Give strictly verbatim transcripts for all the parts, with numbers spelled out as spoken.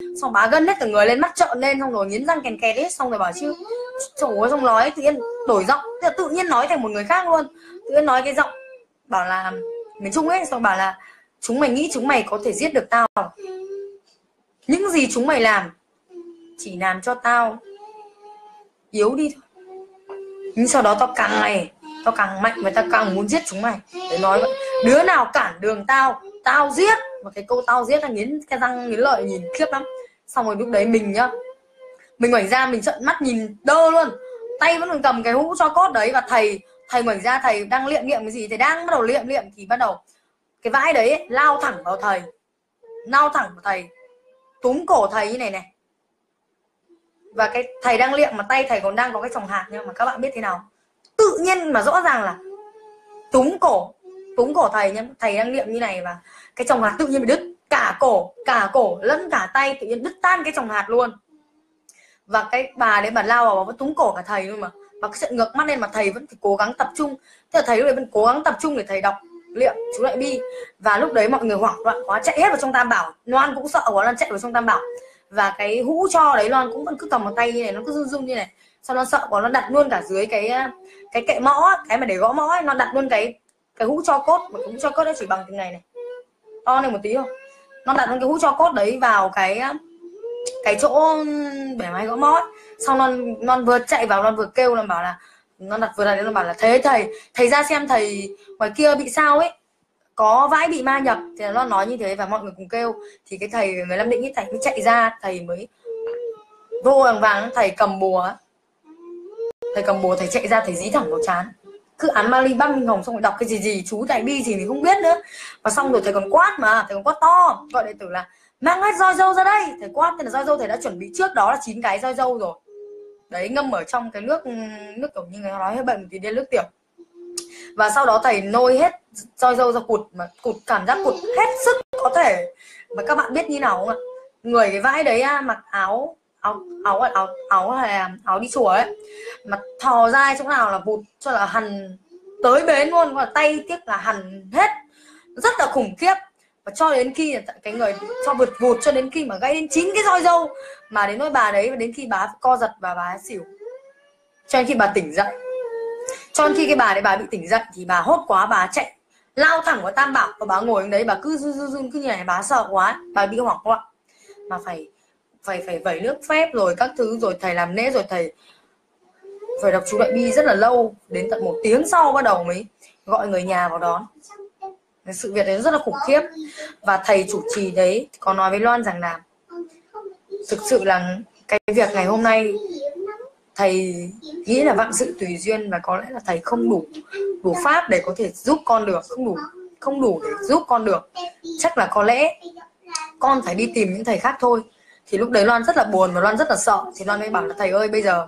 Xong bà gân hết cả người lên, mắt trợn lên, xong rồi nghiến răng kèn kẹt hết. Xong rồi bảo chứ trời ơi, xong nói tự nhiên đổi giọng, tự nhiên nói thành một người khác luôn. Tự nhiên nói cái giọng bảo là miền Trung ấy, xong bảo là chúng mày nghĩ chúng mày có thể giết được tao, những gì chúng mày làm chỉ làm cho tao yếu đi thôi. Nhưng sau đó tao càng ngày tao càng mạnh và tao càng muốn giết chúng mày. Để nói vậy, đứa nào cản đường tao tao giết. Và cái câu tao giết là nghiến cái răng nghiến lợi, nhìn khiếp lắm. Xong rồi lúc đấy mình nhá, mình ngoảnh ra mình trợn mắt nhìn đơ luôn, tay vẫn còn cầm cái hũ cho cốt đấy. Và thầy thầy ngoảnh ra, thầy đang liệm liệm cái gì, thầy đang bắt đầu liệm liệm thì bắt đầu cái vãi đấy ấy, lao thẳng vào thầy, lao thẳng vào thầy, túm cổ thầy như này này. Và cái thầy đang liệm mà tay thầy còn đang có cái tròng hạt, nhưng mà các bạn biết thế nào, tự nhiên mà rõ ràng là túm cổ túm cổ thầy nhá. Thầy đang liệm như này và cái tròng hạt tự nhiên bị đứt cả cổ, cả cổ lẫn cả tay, tự nhiên đứt tan cái tròng hạt luôn. Và cái bà đấy bà lao vào, bà vẫn túm cổ cả thầy luôn mà. Và cái chuyện ngược mắt lên mà thầy vẫn phải cố gắng tập trung. Thế là thầy lúc đấy vẫn cố gắng tập trung để thầy đọc liệm chú Đại Bi. Và lúc đấy mọi người hoảng loạn quá, chạy hết vào trong Tam Bảo. Loan cũng sợ quá, Loan chạy vào trong Tam Bảo. Và cái hũ cho đấy Loan cũng vẫn cứ cầm một tay như này, nó cứ run run như này. Sau Loan sợ quá, nó đặt luôn cả dưới cái cái kệ mõ, cái mà để gõ mõ ấy, nó đặt luôn cái cái hũ cho cốt. Mà cái hũ cho cốt đấy chỉ bằng cái này này, to lên một tí thôi. Nó đặt luôn cái hũ cho cốt đấy vào cái cái chỗ bể máy gõ mõ ấy. Xong non non vừa chạy vào, non vừa kêu, non bảo là nó đặt vừa đặt nó bảo là thế thầy thầy ra xem thầy ngoài kia bị sao ấy, có vãi bị ma nhập. Thì nó nói như thế và mọi người cùng kêu. Thì cái thầy người Nam Định ấy, thầy mới chạy ra, thầy mới vô vàng vàng, thầy cầm bùa thầy cầm bùa thầy chạy ra, thầy dí thẳng vào trán cứ án ma ly băng minh hồng. Xong rồi đọc cái gì gì chú Đại Bi gì thì không biết nữa. Và xong rồi thầy còn quát, mà thầy còn quát to, gọi đệ tử là mang hết roi dâu ra đây. Thầy quát tên là roi dâu, thầy đã chuẩn bị trước đó là chín cái roi dâu rồi đấy, ngâm ở trong cái nước nước kiểu như người nói hơi bệnh thì đến nước tiểu. Và sau đó thầy nôi hết roi dâu ra cụt, mà cụt cảm giác cụt hết sức có thể. Mà các bạn biết như nào không ạ? Người cái vãi đấy mặc áo áo áo áo áo hay áo đi chùa ấy, mà thò ra chỗ nào là vụt cho là hằn tới bến luôn. Và tay tiếc là hằn hết, rất là khủng khiếp. Và cho đến khi cái người cho vượt vụt cho đến khi mà gãy đến chín cái roi dâu. Mà đến nỗi bà đấy, và đến khi bà co giật và bà xỉu, cho đến khi bà tỉnh dậy. Cho đến khi cái bà đấy bà bị tỉnh dậy thì bà hốt quá, bà chạy lao thẳng vào Tam Bảo. Và bà ngồi đấy, bà cứ run run run cứ như này, bà sợ quá, bà bị hoảng loạn. Mà phải phải phải vẩy nước phép rồi các thứ, rồi thầy làm lễ, rồi thầy phải đọc chú Đại Bi rất là lâu, đến tận một tiếng sau bắt đầu mới gọi người nhà vào đón. Sự việc đấy rất là khủng khiếp. Và thầy chủ trì đấy có nói với Loan rằng là thực sự là cái việc ngày hôm nay thầy nghĩ là vạn sự tùy duyên, và có lẽ là thầy không đủ đủ pháp để có thể giúp con được, không đủ không đủ để giúp con được. Chắc là có lẽ con phải đi tìm những thầy khác thôi. Thì lúc đấy Loan rất là buồn và Loan rất là sợ. Thì Loan mới bảo là thầy ơi, bây giờ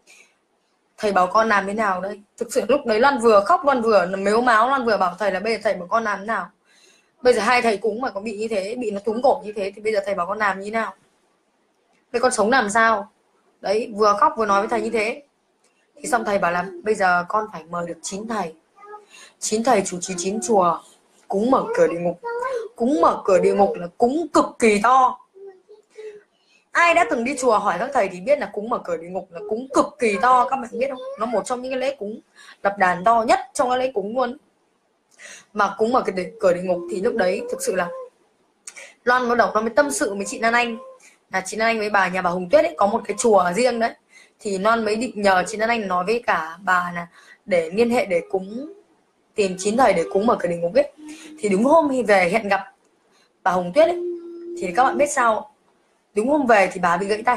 thầy bảo con làm thế nào đây? Thực sự lúc đấy Loan vừa khóc, Loan vừa mếu máo, Loan vừa bảo thầy là bây giờ thầy bảo con làm thế nào? Bây giờ hai thầy cúng mà có bị như thế, bị nó túm cổ như thế, thì bây giờ thầy bảo con làm như thế nào? Bây con sống làm sao? Đấy, vừa khóc vừa nói với thầy như thế. Thì xong thầy bảo là bây giờ con phải mời được chín thầy. chín thầy chủ trì chín chùa, cúng mở cửa địa ngục. Cúng mở cửa địa ngục là cúng cực kỳ to. Ai đã từng đi chùa hỏi các thầy thì biết là cúng mở cửa địa ngục là cúng cực kỳ to. Các bạn biết không? Nó một trong những cái lễ cúng đập đàn to nhất trong cái lễ cúng luôn. Mà cúng mở cửa địa ngục thì lúc đấy thực sự là Loan bắt đầu nó mới tâm sự với chị Lan Anh. Là chị Lan Anh với bà nhà bà Hồng Tuyết ấy có một cái chùa riêng đấy. Thì Loan mới định nhờ chị Lan Anh nói với cả bà là để liên hệ để cúng, tìm chín thầy để cúng mở cửa địa ngục ấy. Thì đúng hôm thì về hẹn gặp bà Hồng Tuyết ấy, thì các bạn biết sao? Đúng hôm về thì bà bị gãy tay.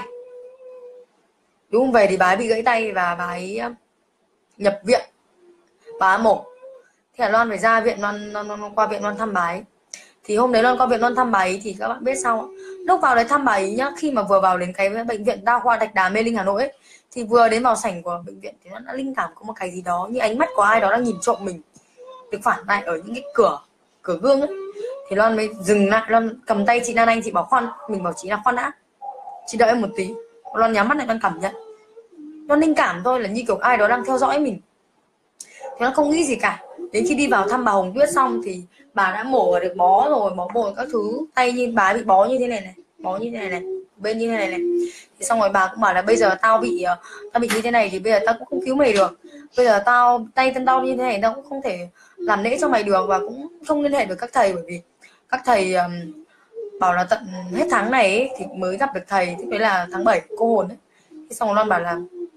Đúng hôm về thì bà ấy bị gãy tay và bà ấy nhập viện, bà ấy mổ. Thì là Loan phải ra viện, Loan, Loan, Loan qua viện Loan thăm bà ấy. Thì hôm đấy Loan qua viện Loan thăm bà ấy thì các bạn biết sao? Lúc vào đấy thăm bà ấy nhá, khi mà vừa vào đến cái bệnh viện Đa khoa Thạch Đà Mê Linh Hà Nội ấy, thì vừa đến vào sảnh của bệnh viện thì nó đã linh cảm có một cái gì đó như ánh mắt của ai đó đang nhìn trộm mình, được phản lại ở những cái cửa cửa gương ấy. Thì Loan mới dừng lại, Loan cầm tay chị Lan Anh, chị bảo khoan, mình bảo chị là khoan đã, chị đợi em một tí. Loan nhắm mắt lại, Loan cảm nhận, Loan linh cảm thôi, là như kiểu ai đó đang theo dõi mình. Thì Loan không nghĩ gì cả. Đến khi đi vào thăm bà Hồng Tuyết xong thì bà đã mổ và được bó rồi, bó bồi các thứ, tay như bà bị bó như thế này này, bó như thế này này, bên như thế này này. Thì xong rồi bà cũng bảo là bây giờ tao bị tao bị như thế này thì bây giờ tao cũng không cứu mày được, bây giờ tao tay chân đau như thế này tao cũng không thể làm lễ cho mày được, và cũng không liên hệ được các thầy, bởi vì các thầy um, bảo là tận hết tháng này ấy, thì mới gặp được thầy, thì đấy là tháng bảy cô hồn ấy. Thì xong rồi Loan bảo là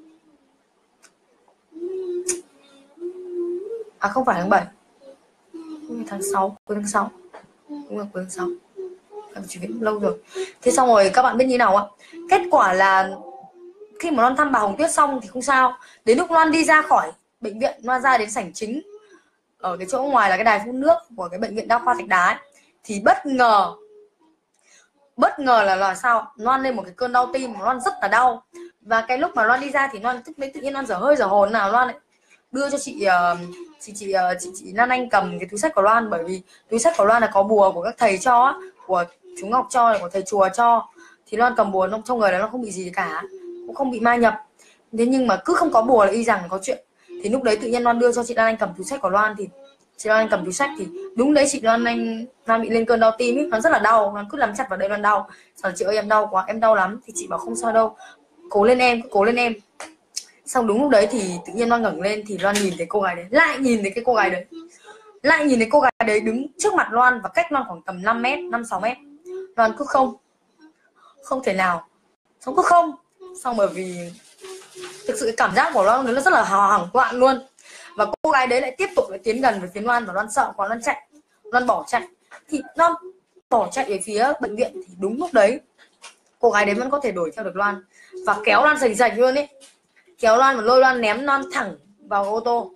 à không phải tháng bảy, tháng sáu, cuối tháng sáu, đúng là cuối tháng sáu, em chỉ biết lâu rồi. Thế xong rồi các bạn biết như nào ạ? Kết quả là khi mà Loan thăm bà Hồng Tuyết xong thì không sao, đến lúc Loan đi ra khỏi bệnh viện, Loan ra đến sảnh chính ở cái chỗ ngoài là cái đài phun nước của cái bệnh viện đa khoa Thạch Đá ấy, thì bất ngờ bất ngờ là là sao Loan lên một cái cơn đau tim, Loan rất là đau. Và cái lúc mà Loan đi ra thì Loan tức đấy tự nhiên Loan dở hơi dở hồn, nào Loan lại đưa cho chị uh, chị chị uh, chị chị Lan Anh cầm cái túi sách của Loan, bởi vì túi sách của Loan là có bùa của các thầy cho, của chú Ngọc cho, của thầy chùa cho. Thì Loan cầm bùa trong người là nó không bị gì cả, cũng không bị ma nhập. Thế nhưng mà cứ không có bùa là y rằng là có chuyện. Thì lúc đấy tự nhiên Loan đưa cho chị Lan Anh cầm túi sách của Loan, thì chị Loan Anh cầm túi sách thì đúng đấy, chị Loan Anh Loan bị lên cơn đau tim ấy, nó rất là đau, Loan cứ nắm chặt vào đây Loan đau. Xong chị ơi em đau quá, em đau lắm. Thì chị bảo không sao đâu, cố lên em, cố lên em. Xong đúng lúc đấy thì tự nhiên Loan ngẩng lên thì Loan nhìn thấy cô gái đấy, lại nhìn thấy cái cô gái đấy, lại nhìn thấy cô gái đấy đứng trước mặt Loan và cách Loan khoảng tầm năm mét, năm sáu mét. Loan cứ không, không thể nào, xong cứ không, xong bởi vì thực sự cái cảm giác của Loan nó rất là hoảng loạn luôn. Và cô gái đấy lại tiếp tục lại tiến gần về phía Loan và Loan sợ quá, Loan chạy, Loan bỏ chạy. Thì Loan bỏ chạy về phía bệnh viện thì đúng lúc đấy cô gái đấy vẫn có thể đuổi theo được Loan và kéo Loan sành sạch luôn ấy, kéo Loan và lôi Loan ném Loan thẳng vào ô tô.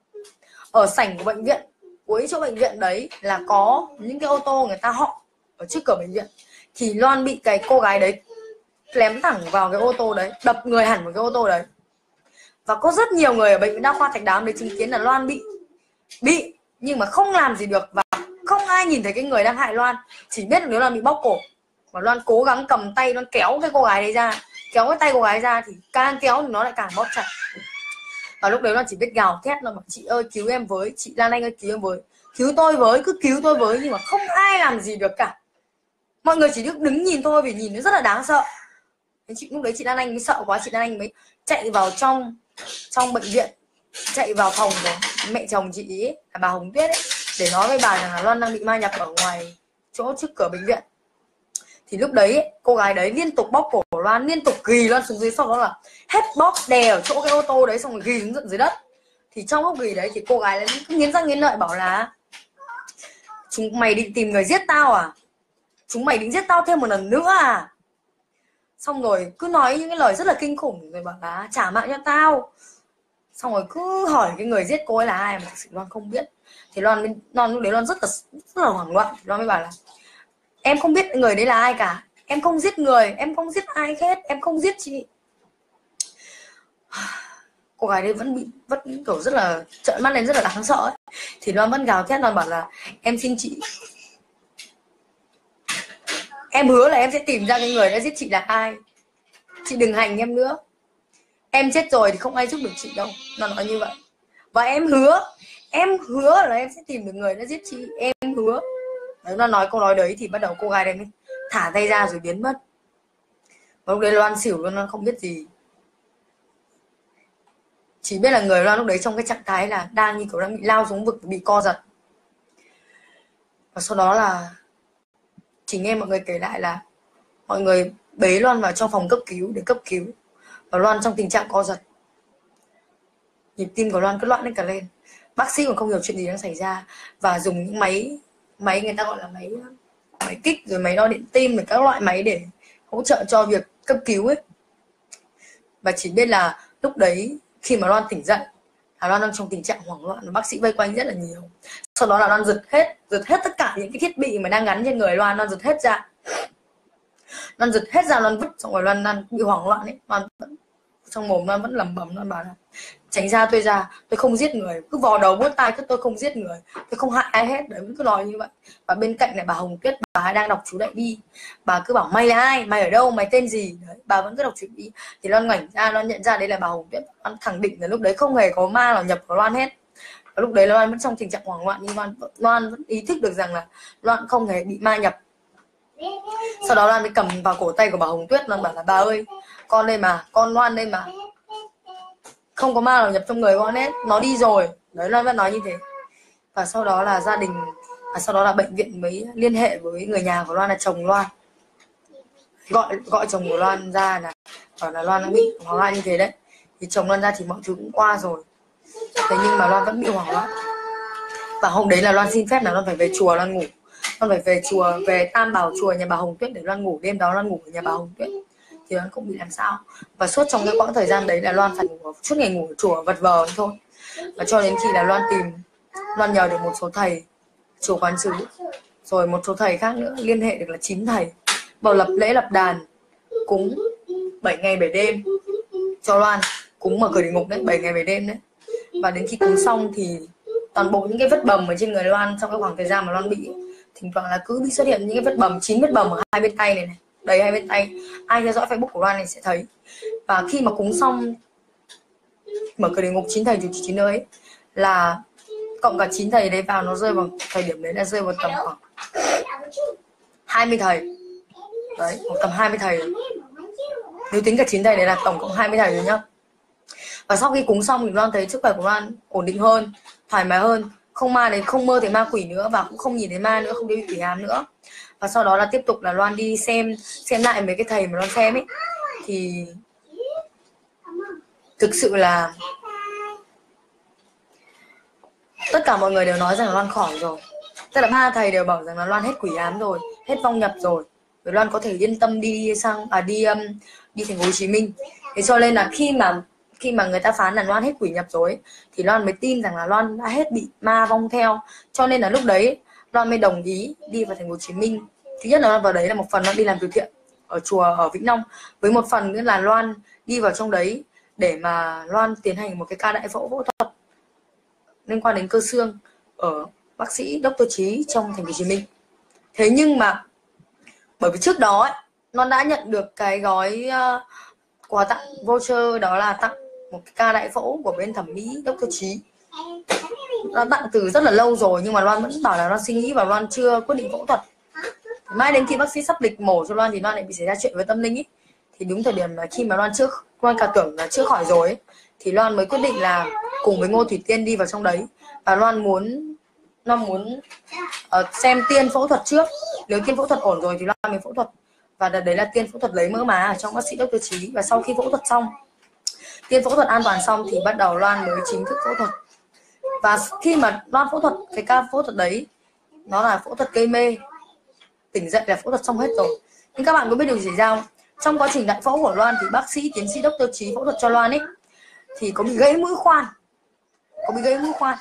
Ở sảnh của bệnh viện, cuối chỗ bệnh viện đấy là có những cái ô tô người ta họ ở trước cửa bệnh viện, thì Loan bị cái cô gái đấy ném thẳng vào cái ô tô đấy, đập người hẳn vào cái ô tô đấy. Và có rất nhiều người ở bệnh viện đa khoa Thạch Đá để chứng kiến là Loan bị bị nhưng mà không làm gì được, và không ai nhìn thấy cái người đang hại Loan, chỉ biết là nếu Loan bị bóp cổ. Và Loan cố gắng cầm tay, Loan kéo cái cô gái đấy ra, kéo cái tay cô gái ra, thì càng kéo thì nó lại càng bóp chặt. Và lúc đấy Loan chỉ biết gào thét là chị ơi cứu em với, chị Lan Anh ơi cứu em với, cứu tôi với, cứ cứu tôi với, nhưng mà không ai làm gì được cả. Mọi người chỉ đứng đứng nhìn thôi, vì nhìn nó rất là đáng sợ. Thế chị lúc đấy chị Lan Anh mới sợ quá, chị Lan Anh mới chạy vào trong trong bệnh viện, chạy vào phòng của mẹ chồng chị ấy, là bà Hồng Tuyết ấy, để nói với bà rằng là Loan đang bị ma nhập ở ngoài chỗ trước cửa bệnh viện. Thì lúc đấy ấy, cô gái đấy liên tục bóp cổ của Loan, liên tục ghi Loan xuống dưới, sau đó là hết bóp đè ở chỗ cái ô tô đấy, xong rồi ghi xuống dưới đất. Thì trong lúc ghi đấy thì cô gái đấy cứ nghiến răng nghiến lợi bảo là chúng mày định tìm người giết tao à, chúng mày định giết tao thêm một lần nữa à. Xong rồi cứ nói những cái lời rất là kinh khủng, rồi bảo là trả mạng cho tao. Xong rồi cứ hỏi cái người giết cô ấy là ai mà thực sự Loan không biết. Thì Loan, Loan lúc đấy Loan rất là rất là hoảng loạn. Loan mới bảo là em không biết người đấy là ai cả, em không giết người, em không giết ai hết, em không giết chị. Cô gái đấy vẫn bị vẫn kiểu rất là trợn mắt lên, rất là đáng sợ ấy. Thì Loan vẫn gào thét, Loan bảo là em xin chị, em hứa là em sẽ tìm ra cái người đã giết chị là ai, chị đừng hành em nữa, em chết rồi thì không ai giúp được chị đâu. Nó nói như vậy. Và em hứa, em hứa là em sẽ tìm được người đã giết chị, em hứa. Đấy, nó nói câu nói đấy thì bắt đầu cô gái đấy mới thả tay ra rồi biến mất. Và lúc đấy Loan xỉu luôn, nó không biết gì. Chỉ biết là người Loan lúc đấy trong cái trạng thái là đang như kiểu đang bị lao xuống vực, bị co giật. Và sau đó là chỉ nghe mọi người kể lại là mọi người bế Loan vào trong phòng cấp cứu để cấp cứu. Và Loan trong tình trạng co giật, nhịp tim của Loan cứ loạn lên cả lên. Bác sĩ còn không hiểu chuyện gì đang xảy ra và dùng những máy máy người ta gọi là máy máy kích, rồi máy đo điện tim, rồi các loại máy để hỗ trợ cho việc cấp cứu ấy. Và chỉ biết là lúc đấy khi mà Loan tỉnh dậy là Loan đang trong tình trạng hoảng loạn, bác sĩ vây quanh rất là nhiều. Sau đó là Loan giật hết giật hết tất cả những cái thiết bị mà đang gắn trên người Loan, Loan giật hết ra. Loan giật hết ra, Loan vứt, xong rồi Loan, Loan bị hoảng loạn ấy. Loan vẫn, trong mồm Loan vẫn lẩm bẩm, Loan bảo là tránh ra tôi ra, tôi không giết người, cứ vò đầu vuốt tai, cứ tôi không giết người, tôi không hại ai hết. Đấy, vẫn cứ nói như vậy. Và bên cạnh này bà Hồng Tuyết, bà đang đọc chú Đại Bi, bà cứ bảo mày là ai, mày ở đâu, mày tên gì. Đấy, bà vẫn cứ đọc chú Đại Bi. Thì Loan ngoảnh ra, Loan nhận ra đấy là bà Hồng Tuyết. Loan khẳng định là lúc đấy không hề có ma nào nhập vào Loan hết. Và lúc đấy Loan vẫn trong tình trạng hoảng loạn, nhưng Loan, Loan vẫn ý thức được rằng là Loan không hề bị ma nhập. Sau đó Loan mới cầm vào cổ tay của bà Hồng Tuyết, Loan bảo là bà ơi, con đây mà, con Loan đây mà, không có ma nào nhập trong người con hết, nó đi rồi. Đấy, Loan vẫn nói như thế. Và sau đó là gia đình, và sau đó là bệnh viện mới liên hệ với người nhà của Loan là chồng Loan, gọi gọi chồng của Loan ra là bảo là Loan đã bị hoảng loạn như thế đấy. Thì chồng Loan ra thì mọi thứ cũng qua rồi, thế nhưng mà Loan vẫn bị hoảng loạn. Và hôm đấy là Loan xin phép là Loan phải về chùa Loan ngủ, Loan phải về chùa, về Tam Bảo chùa nhà bà Hồng Tuyết để Loan ngủ. Đêm đó Loan ngủ ở nhà bà Hồng Tuyết thì Loan cũng bị làm sao. Và suốt trong cái quãng thời gian đấy là Loan phải ngủ suốt ngày, ngủ ở chùa vật vờ thôi. Và cho đến khi là Loan tìm, Loan nhờ được một số thầy chùa Quán Sứ, rồi một số thầy khác nữa, liên hệ được là chín thầy vào lập lễ lập đàn cúng bảy ngày bảy đêm cho Loan, cúng mở cửa địa ngục đấy, bảy ngày bảy đêm đấy. Và đến khi cúng xong thì toàn bộ những cái vết bầm ở trên người Loan trong cái khoảng thời gian mà Loan bị, thỉnh thoảng là cứ bị xuất hiện những cái vết bầm, chín vết bầm ở hai bên tay này, này đầy hai bên tay. Ai theo dõi Facebook của Loan này sẽ thấy. Và khi mà cúng xong mở cửa địa ngục chín thầy chủ trì chín nơi là cộng cả chín thầy đấy vào, nó rơi vào thời điểm đấy là rơi vào tầm khoảng hai mươi thầy đấy, tầm hai mươi thầy. Nếu tính cả chín thầy đấy là tổng cộng hai mươi thầy rồi nhá. Và sau khi cúng xong thì Loan thấy sức khỏe của Loan ổn định hơn, thoải mái hơn, không ma đấy, không mơ thấy ma quỷ nữa, và cũng không nhìn thấy ma nữa, không thấy bị quỷ ám nữa. Và sau đó là tiếp tục là Loan đi xem xem lại mấy cái thầy mà Loan xem ấy, thì thực sự là tất cả mọi người đều nói rằng là Loan khỏi rồi. Tức là ba thầy đều bảo rằng là Loan hết quỷ ám rồi, hết vong nhập rồi, rồi Loan có thể yên tâm đi sang à đi um, đi thành phố Hồ Chí Minh. Thế cho nên là khi mà khi mà người ta phán là Loan hết quỷ nhập rồi thì Loan mới tin rằng là Loan đã hết bị ma vong theo. Cho nên là lúc đấy Loan mới đồng ý đi vào thành phố Hồ Chí Minh. Thứ nhất là Loan vào đấy là một phần Loan đi làm từ thiện ở chùa ở Vĩnh Long, với một phần nữa là Loan đi vào trong đấy để mà Loan tiến hành một cái ca đại phẫu phẫu thuật liên quan đến cơ xương ở bác sĩ Doctor Trí trong thành phố Hồ Chí Minh. Thế nhưng mà bởi vì trước đó ấy, Loan đã nhận được cái gói uh, quà tặng voucher, đó là tặng một cái ca đại phẫu của bên thẩm mỹ Doctor Trí. Loan tặng từ rất là lâu rồi, nhưng mà Loan vẫn bảo là Loan suy nghĩ và Loan chưa quyết định phẫu thuật. Mai đến khi bác sĩ sắp lịch mổ cho Loan thì Loan lại bị xảy ra chuyện với tâm linh ấy. Thì đúng thời điểm là khi mà Loan trước Loan cả tưởng là chưa khỏi rồi ấy, thì Loan mới quyết định là cùng với Ngô Thủy Tiên đi vào trong đấy. Và Loan muốn Loan muốn uh, xem Tiên phẫu thuật trước. Nếu Tiên phẫu thuật ổn rồi thì Loan mới phẫu thuật. Và đợt đấy là Tiên phẫu thuật lấy mỡ má ở trong bác sĩ Doctor Trí. Và sau khi phẫu thuật xong, Tiên phẫu thuật an toàn xong thì bắt đầu Loan mới chính thức phẫu thuật. Và khi mà Loan phẫu thuật, cái ca phẫu thuật đấy nó là phẫu thuật gây mê, tỉnh dậy là phẫu thuật xong hết rồi. Nhưng các bạn có biết điều gì xảy ra không? Trong quá trình đại phẫu của Loan thì bác sĩ tiến sĩ Doctor Trí phẫu thuật cho Loan ấy thì có bị gãy mũi khoan, có bị gãy mũi khoan.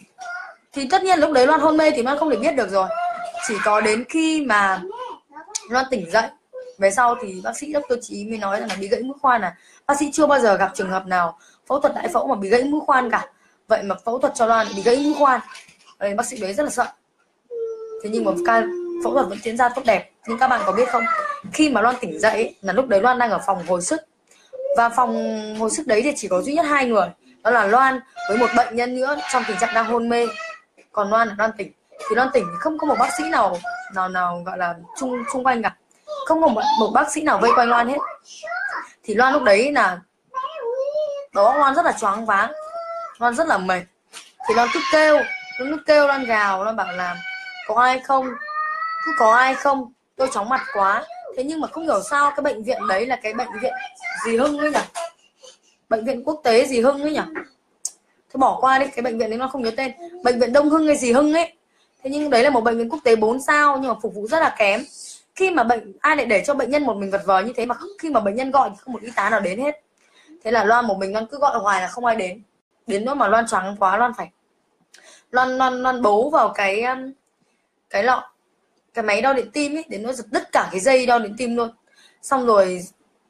Thì tất nhiên lúc đấy Loan hôn mê thì Loan không thể biết được rồi. Chỉ có đến khi mà Loan tỉnh dậy về sau thì bác sĩ Doctor Trí mới nói rằng là bị gãy mũi khoan. À, bác sĩ chưa bao giờ gặp trường hợp nào phẫu thuật đại phẫu mà bị gãy mũi khoan cả. Vậy mà phẫu thuật cho Loan bị gãy mũi khoan. Đấy, bác sĩ đấy rất là sợ. Thế nhưng mà ca phẫu thuật vẫn diễn ra tốt đẹp. Nhưng các bạn có biết không, khi mà Loan tỉnh dậy ấy, là lúc đấy Loan đang ở phòng hồi sức. Và phòng hồi sức đấy thì chỉ có duy nhất hai người, đó là Loan với một bệnh nhân nữa trong tình trạng đang hôn mê. Còn Loan là Loan tỉnh. Thì Loan tỉnh thì không có một bác sĩ nào nào nào gọi là chung xung quanh cả, không có một, một bác sĩ nào vây quanh Loan hết. Thì Loan lúc đấy là đó, Loan rất là choáng váng, Loan rất là mệt. Thì Loan cứ kêu, Loan cứ kêu, Loan gào, Loan bảo là có ai không, cứ có ai không, tôi chóng mặt quá. Thế nhưng mà không hiểu sao cái bệnh viện đấy là cái bệnh viện gì Hưng ấy nhỉ, bệnh viện quốc tế gì Hưng ấy nhỉ, thôi bỏ qua đi, cái bệnh viện đấy nó không nhớ tên, bệnh viện Đông Hưng hay gì Hưng ấy. Thế nhưng đấy là một bệnh viện quốc tế bốn sao nhưng mà phục vụ rất là kém. Khi mà bệnh, ai lại để cho bệnh nhân một mình vật vờ như thế, mà khi mà bệnh nhân gọi thì không một y tá nào đến hết. Thế là Loan một mình Loan cứ gọi hoài là không ai đến. Đến lúc mà Loan choáng quá, Loan phải Loan Loan Loan bấu vào cái cái lọ, cái máy đo điện tim ấy, đến nó giật đứt cả cái dây đo điện tim luôn. Xong rồi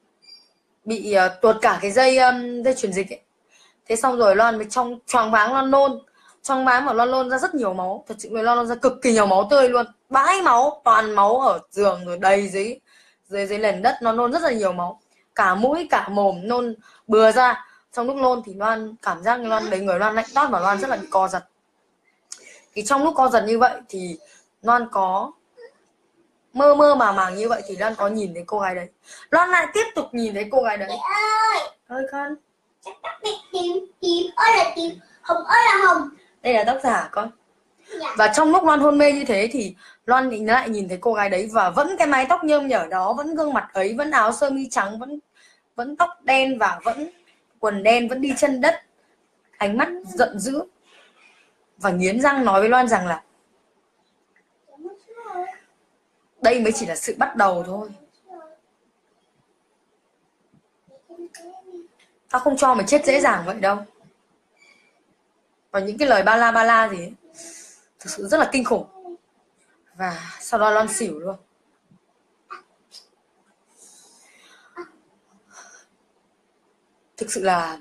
bị uh, tuột cả cái dây um, dây truyền dịch ấy. Thế xong rồi Loan mới trong choáng váng, Loan nôn, choáng váng mà Loan nôn ra rất nhiều máu, thật sự Loan nôn ra cực kỳ nhiều máu tươi luôn, bãi máu, toàn máu ở giường rồi đầy dưới dưới dưới nền đất, nó nôn rất là nhiều máu, cả mũi cả mồm nôn bừa ra. Trong lúc nôn thì Loan cảm giác Loan lấy người Loan lạnh toát và Loan rất là bị co giật. Thì trong lúc co giật như vậy thì Loan có mơ mơ màng màng như vậy thì Loan có nhìn thấy cô gái đấy. Loan lại tiếp tục nhìn thấy cô gái đấy. Ơi con, Chắc tóc này tím, tím ơi là tím, hồng ơi là hồng. đây là tóc giả con. Dạ. Và trong lúc Loan hôn mê như thế thì Loan lại nhìn thấy cô gái đấy, và vẫn cái mái tóc nhơm nhởm đó, vẫn gương mặt ấy, vẫn áo sơ mi trắng, vẫn vẫn tóc đen và vẫn quần đen, vẫn đi chân đất, ánh mắt giận dữ và nghiến răng nói với Loan rằng là đây mới chỉ là sự bắt đầu thôi. Tao không cho mày chết dễ dàng vậy đâu. Và những cái lời ba la ba la gì ấy, thực sự rất là kinh khủng. Và sau đó Loan xỉu luôn. Thực sự là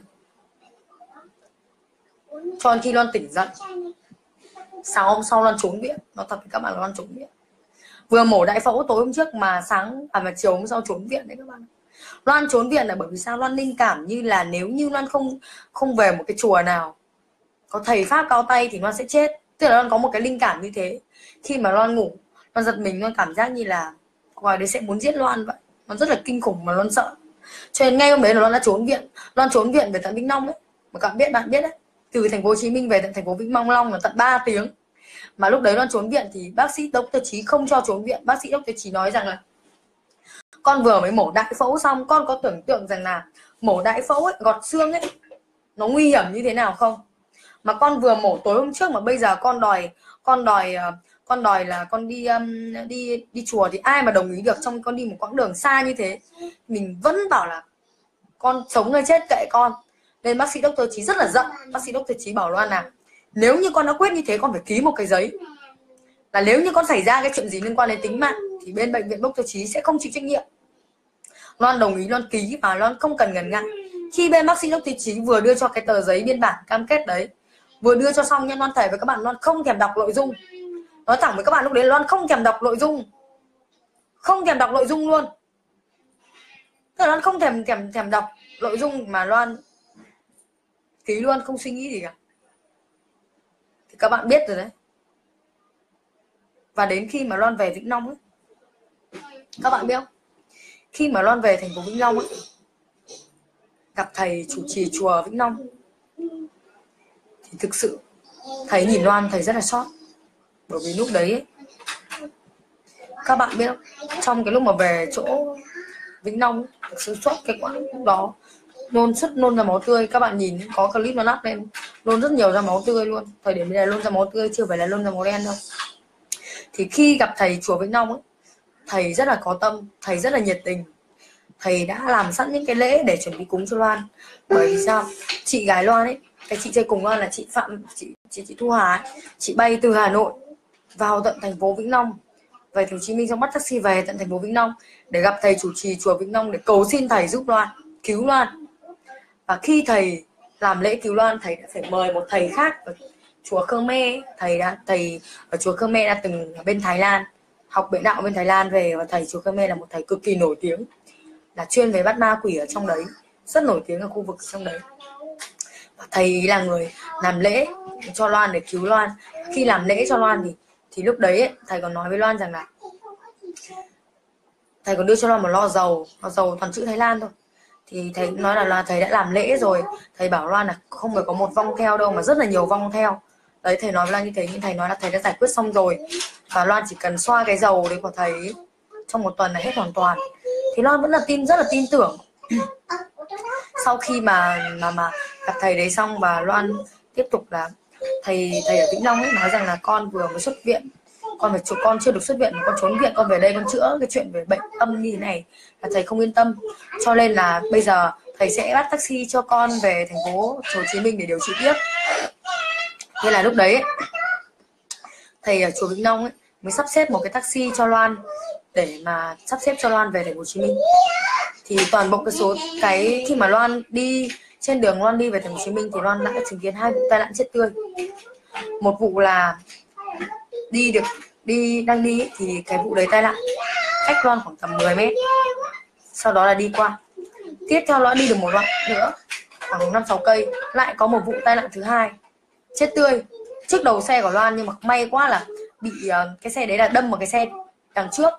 cho đến khi Loan tỉnh dậy, sáng hôm sau Loan trốn viện. Nó thật với các bạn là Loan trốn viện. Vừa mổ đại phẫu tối hôm trước mà sáng à mà chiều hôm sau trốn viện đấy các bạn. Loan trốn viện là bởi vì sao? Loan linh cảm như là nếu như Loan không không về một cái chùa nào có thầy pháp cao tay thì Loan sẽ chết. Tức là Loan có một cái linh cảm như thế. Khi mà Loan ngủ, Loan giật mình, Loan cảm giác như là cô ấy đấy sẽ muốn giết Loan vậy. Nó rất là kinh khủng mà Loan sợ. Cho nên ngay hôm đấy là Loan đã trốn viện. Loan trốn viện về tận Vĩnh Long ấy. Mà các bạn biết bạn biết đấy, từ thành phố Hồ Chí Minh về tận thành phố Vĩnh Long là tận ba tiếng. Mà lúc đấy Loan trốn viện thì bác sĩ doctor Chí không cho trốn viện. Bác sĩ doctor Chí nói rằng là con vừa mới mổ đại phẫu xong, con có tưởng tượng rằng là mổ đại phẫu ấy, gọt xương ấy, nó nguy hiểm như thế nào không? Mà con vừa mổ tối hôm trước mà bây giờ con đòi con đòi con đòi là con đi um, đi đi chùa thì ai mà đồng ý được, trong con đi một quãng đường xa như thế. Mình vẫn bảo là con sống hay chết kệ con. Nên bác sĩ doctor Chí rất là giận. Bác sĩ doctor Chí bảo Loan là nếu như con đã quyết như thế, con phải ký một cái giấy là nếu như con xảy ra cái chuyện gì liên quan đến tính mạng thì bên bệnh viện doctor Chí sẽ không chịu trách nhiệm. Loan đồng ý, Loan ký và Loan không cần ngần ngại. Khi bên bác sĩ doctor Chí vừa đưa cho cái tờ giấy biên bản cam kết đấy, vừa đưa cho xong nha, Loan thề với các bạn, Loan không thèm đọc nội dung. Nói thẳng với các bạn, lúc đấy Loan không thèm đọc nội dung, không thèm đọc nội dung luôn. Tức là Loan không thèm thèm thèm đọc nội dung mà Loan ký luôn, không suy nghĩ gì cả. Thì các bạn biết rồi đấy. Và đến khi mà Loan về Vĩnh Long ấy, các bạn biết không? Khi mà Loan về thành phố Vĩnh Long ấy, gặp thầy chủ trì chùa Vĩnh Long thì thực sự thầy nhìn Loan, thầy rất là sót. Bởi vì lúc đấy ấy, các bạn biết không, trong cái lúc mà về chỗ Vĩnh Long ấy, thực sự sốt cái quãng lúc đó nôn sứt, nôn ra máu tươi. Các bạn nhìn có clip nó up lên, nôn rất nhiều ra máu tươi luôn. Thời điểm này nôn ra máu tươi, chưa phải là nôn ra máu đen đâu. Thì khi gặp thầy chùa Vĩnh Long ấy, thầy rất là có tâm, thầy rất là nhiệt tình. Thầy đã làm sẵn những cái lễ để chuẩn bị cúng cho Loan. Bởi vì sao? Chị gái Loan ấy, cái chị chơi cùng Loan là chị Phạm, chị chị, chị Thu Hà ấy, chị bay từ Hà Nội vào tận thành phố Vĩnh Long, về thành phố Hồ Chí Minh, xong bắt taxi về tận thành phố Vĩnh Long để gặp thầy chủ trì chùa Vĩnh Long để cầu xin thầy giúp Loan, cứu Loan. Và khi thầy làm lễ cứu Loan, thầy đã phải mời một thầy khác ở chùa Khmer. Thầy đã thầy ở chùa Khmer đã từng ở bên Thái Lan học biện đạo bên Thái Lan về, và thầy chùa Khmer là một thầy cực kỳ nổi tiếng, là chuyên về bắt ma quỷ ở trong đấy, rất nổi tiếng ở khu vực trong đấy. Và thầy là người làm lễ cho Loan để cứu Loan. Khi làm lễ cho Loan thì thì lúc đấy ấy, thầy còn nói với Loan rằng là thầy còn đưa cho Loan một lọ dầu, lọ dầu toàn chữ Thái Lan thôi. Thì thầy nói là, là thầy đã làm lễ rồi, thầy bảo Loan là không phải có một vong theo đâu mà rất là nhiều vong theo. Đấy, thầy nói với Loan như thế, nhưng thầy nói là thầy đã giải quyết xong rồi và Loan chỉ cần xoa cái dầu đấy của thầy ấy, trong một tuần là hết hoàn toàn. Thì Loan vẫn là tin, rất là tin tưởng. Sau khi mà mà mà gặp thầy đấy xong, và Loan tiếp tục là thầy thầy ở Vĩnh Long ấy nói rằng là con vừa mới xuất viện, con phải con chưa được xuất viện mà con trốn viện, con về đây con chữa cái chuyện về bệnh âm như thế này là thầy không yên tâm, cho nên là bây giờ thầy sẽ bắt taxi cho con về thành phố Hồ Chí Minh để điều trị tiếp. Thế là lúc đấy ấy, thầy ở chùa Vĩnh Long ấy mới sắp xếp một cái taxi cho Loan để mà sắp xếp cho Loan về thành phố Hồ Chí Minh. Thì toàn bộ cái số cái khi mà Loan đi trên đường Loan đi về thành phố Hồ Chí Minh thì Loan đã chứng kiến hai vụ tai nạn chết tươi. Một vụ là đi được đi đang đi thì cái vụ đấy tai nạn cách Loan khoảng tầm mười mét, sau đó là đi qua. Tiếp theo Loan đi được một đoạn nữa khoảng năm sáu cây, lại có một vụ tai nạn thứ hai chết tươi trước đầu xe của Loan, nhưng mà may quá là bị uh, cái xe đấy là đâm vào cái xe đằng trước,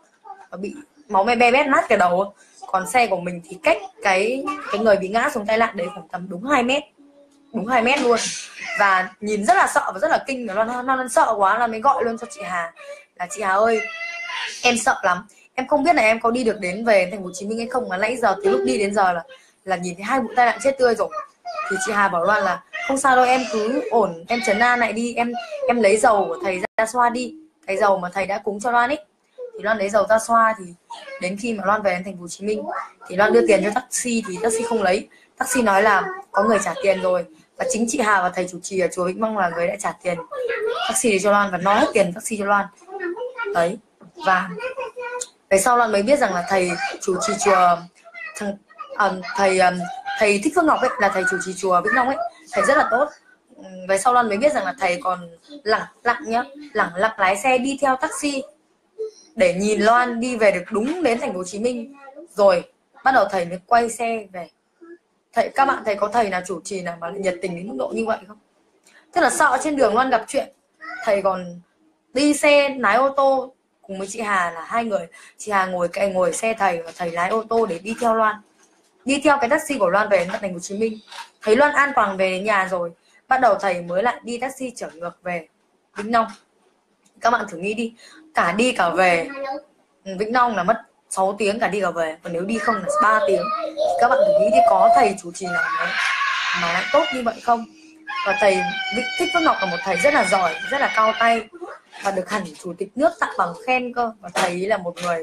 và bị máu me be bét nát cả đầu. Còn xe của mình thì cách cái cái người bị ngã xuống tai nạn đấy khoảng tầm đúng hai mét, đúng hai mét luôn. Và nhìn rất là sợ và rất là kinh, nó nó, nó sợ quá là mới gọi luôn cho chị Hà là chị Hà ơi, em sợ lắm, em không biết là em có đi được đến về thành phố Hồ Chí Minh hay không, mà nãy giờ từ lúc đi đến giờ là là nhìn thấy hai vụ tai nạn chết tươi rồi. Thì chị Hà bảo Loan là không sao đâu, em cứ ổn, em trấn an lại đi, em em lấy dầu của thầy ra xoa đi, cái dầu mà thầy đã cúng cho Loan ấy. Thì Loan lấy dầu ra xoa, thì đến khi mà Loan về đến thành phố Hồ Chí Minh thì Loan đưa tiền cho taxi thì taxi không lấy, taxi nói là có người trả tiền rồi, và chính chị Hà và thầy chủ trì ở chùa Vĩnh Long là người đã trả tiền taxi cho Loan và nói hết tiền taxi cho Loan đấy. Và về sau Loan mới biết rằng là thầy chủ trì chùa thằng à, thầy thầy Thích Phước Ngọc ấy là thầy chủ trì chùa Vĩnh Long ấy, thầy rất là tốt. Về sau Loan mới biết rằng là thầy còn lẳng lặng nhá, lẳng lặng lái xe đi theo taxi để nhìn Loan đi về được đúng đến thành phố Hồ Chí Minh, rồi bắt đầu thầy mới quay xe về. Thầy, các bạn thấy có thầy nào chủ trì nào mà lại nhiệt tình đến mức độ như vậy không? Tức là sợ trên đường Loan gặp chuyện, thầy còn đi xe lái ô tô cùng với chị Hà là hai người, chị Hà ngồi cạnh ngồi xe thầy và thầy lái ô tô để đi theo Loan, đi theo cái taxi của Loan về đến thành phố Hồ Chí Minh. Thấy Loan an toàn về đến nhà rồi, bắt đầu thầy mới lại đi taxi chở ngược về Vĩnh Long. Các bạn thử nghĩ đi, cả đi cả về Vĩnh Long là mất sáu tiếng cả đi cả về, còn nếu đi không là ba tiếng. Các bạn thử nghĩ đi, có thầy chủ trì nào đấy mà lại tốt như vậy không? Và thầy Thích Phước Ngọc là một thầy rất là giỏi, rất là cao tay và được hẳn chủ tịch nước tặng bằng khen cơ. Và thầy là một người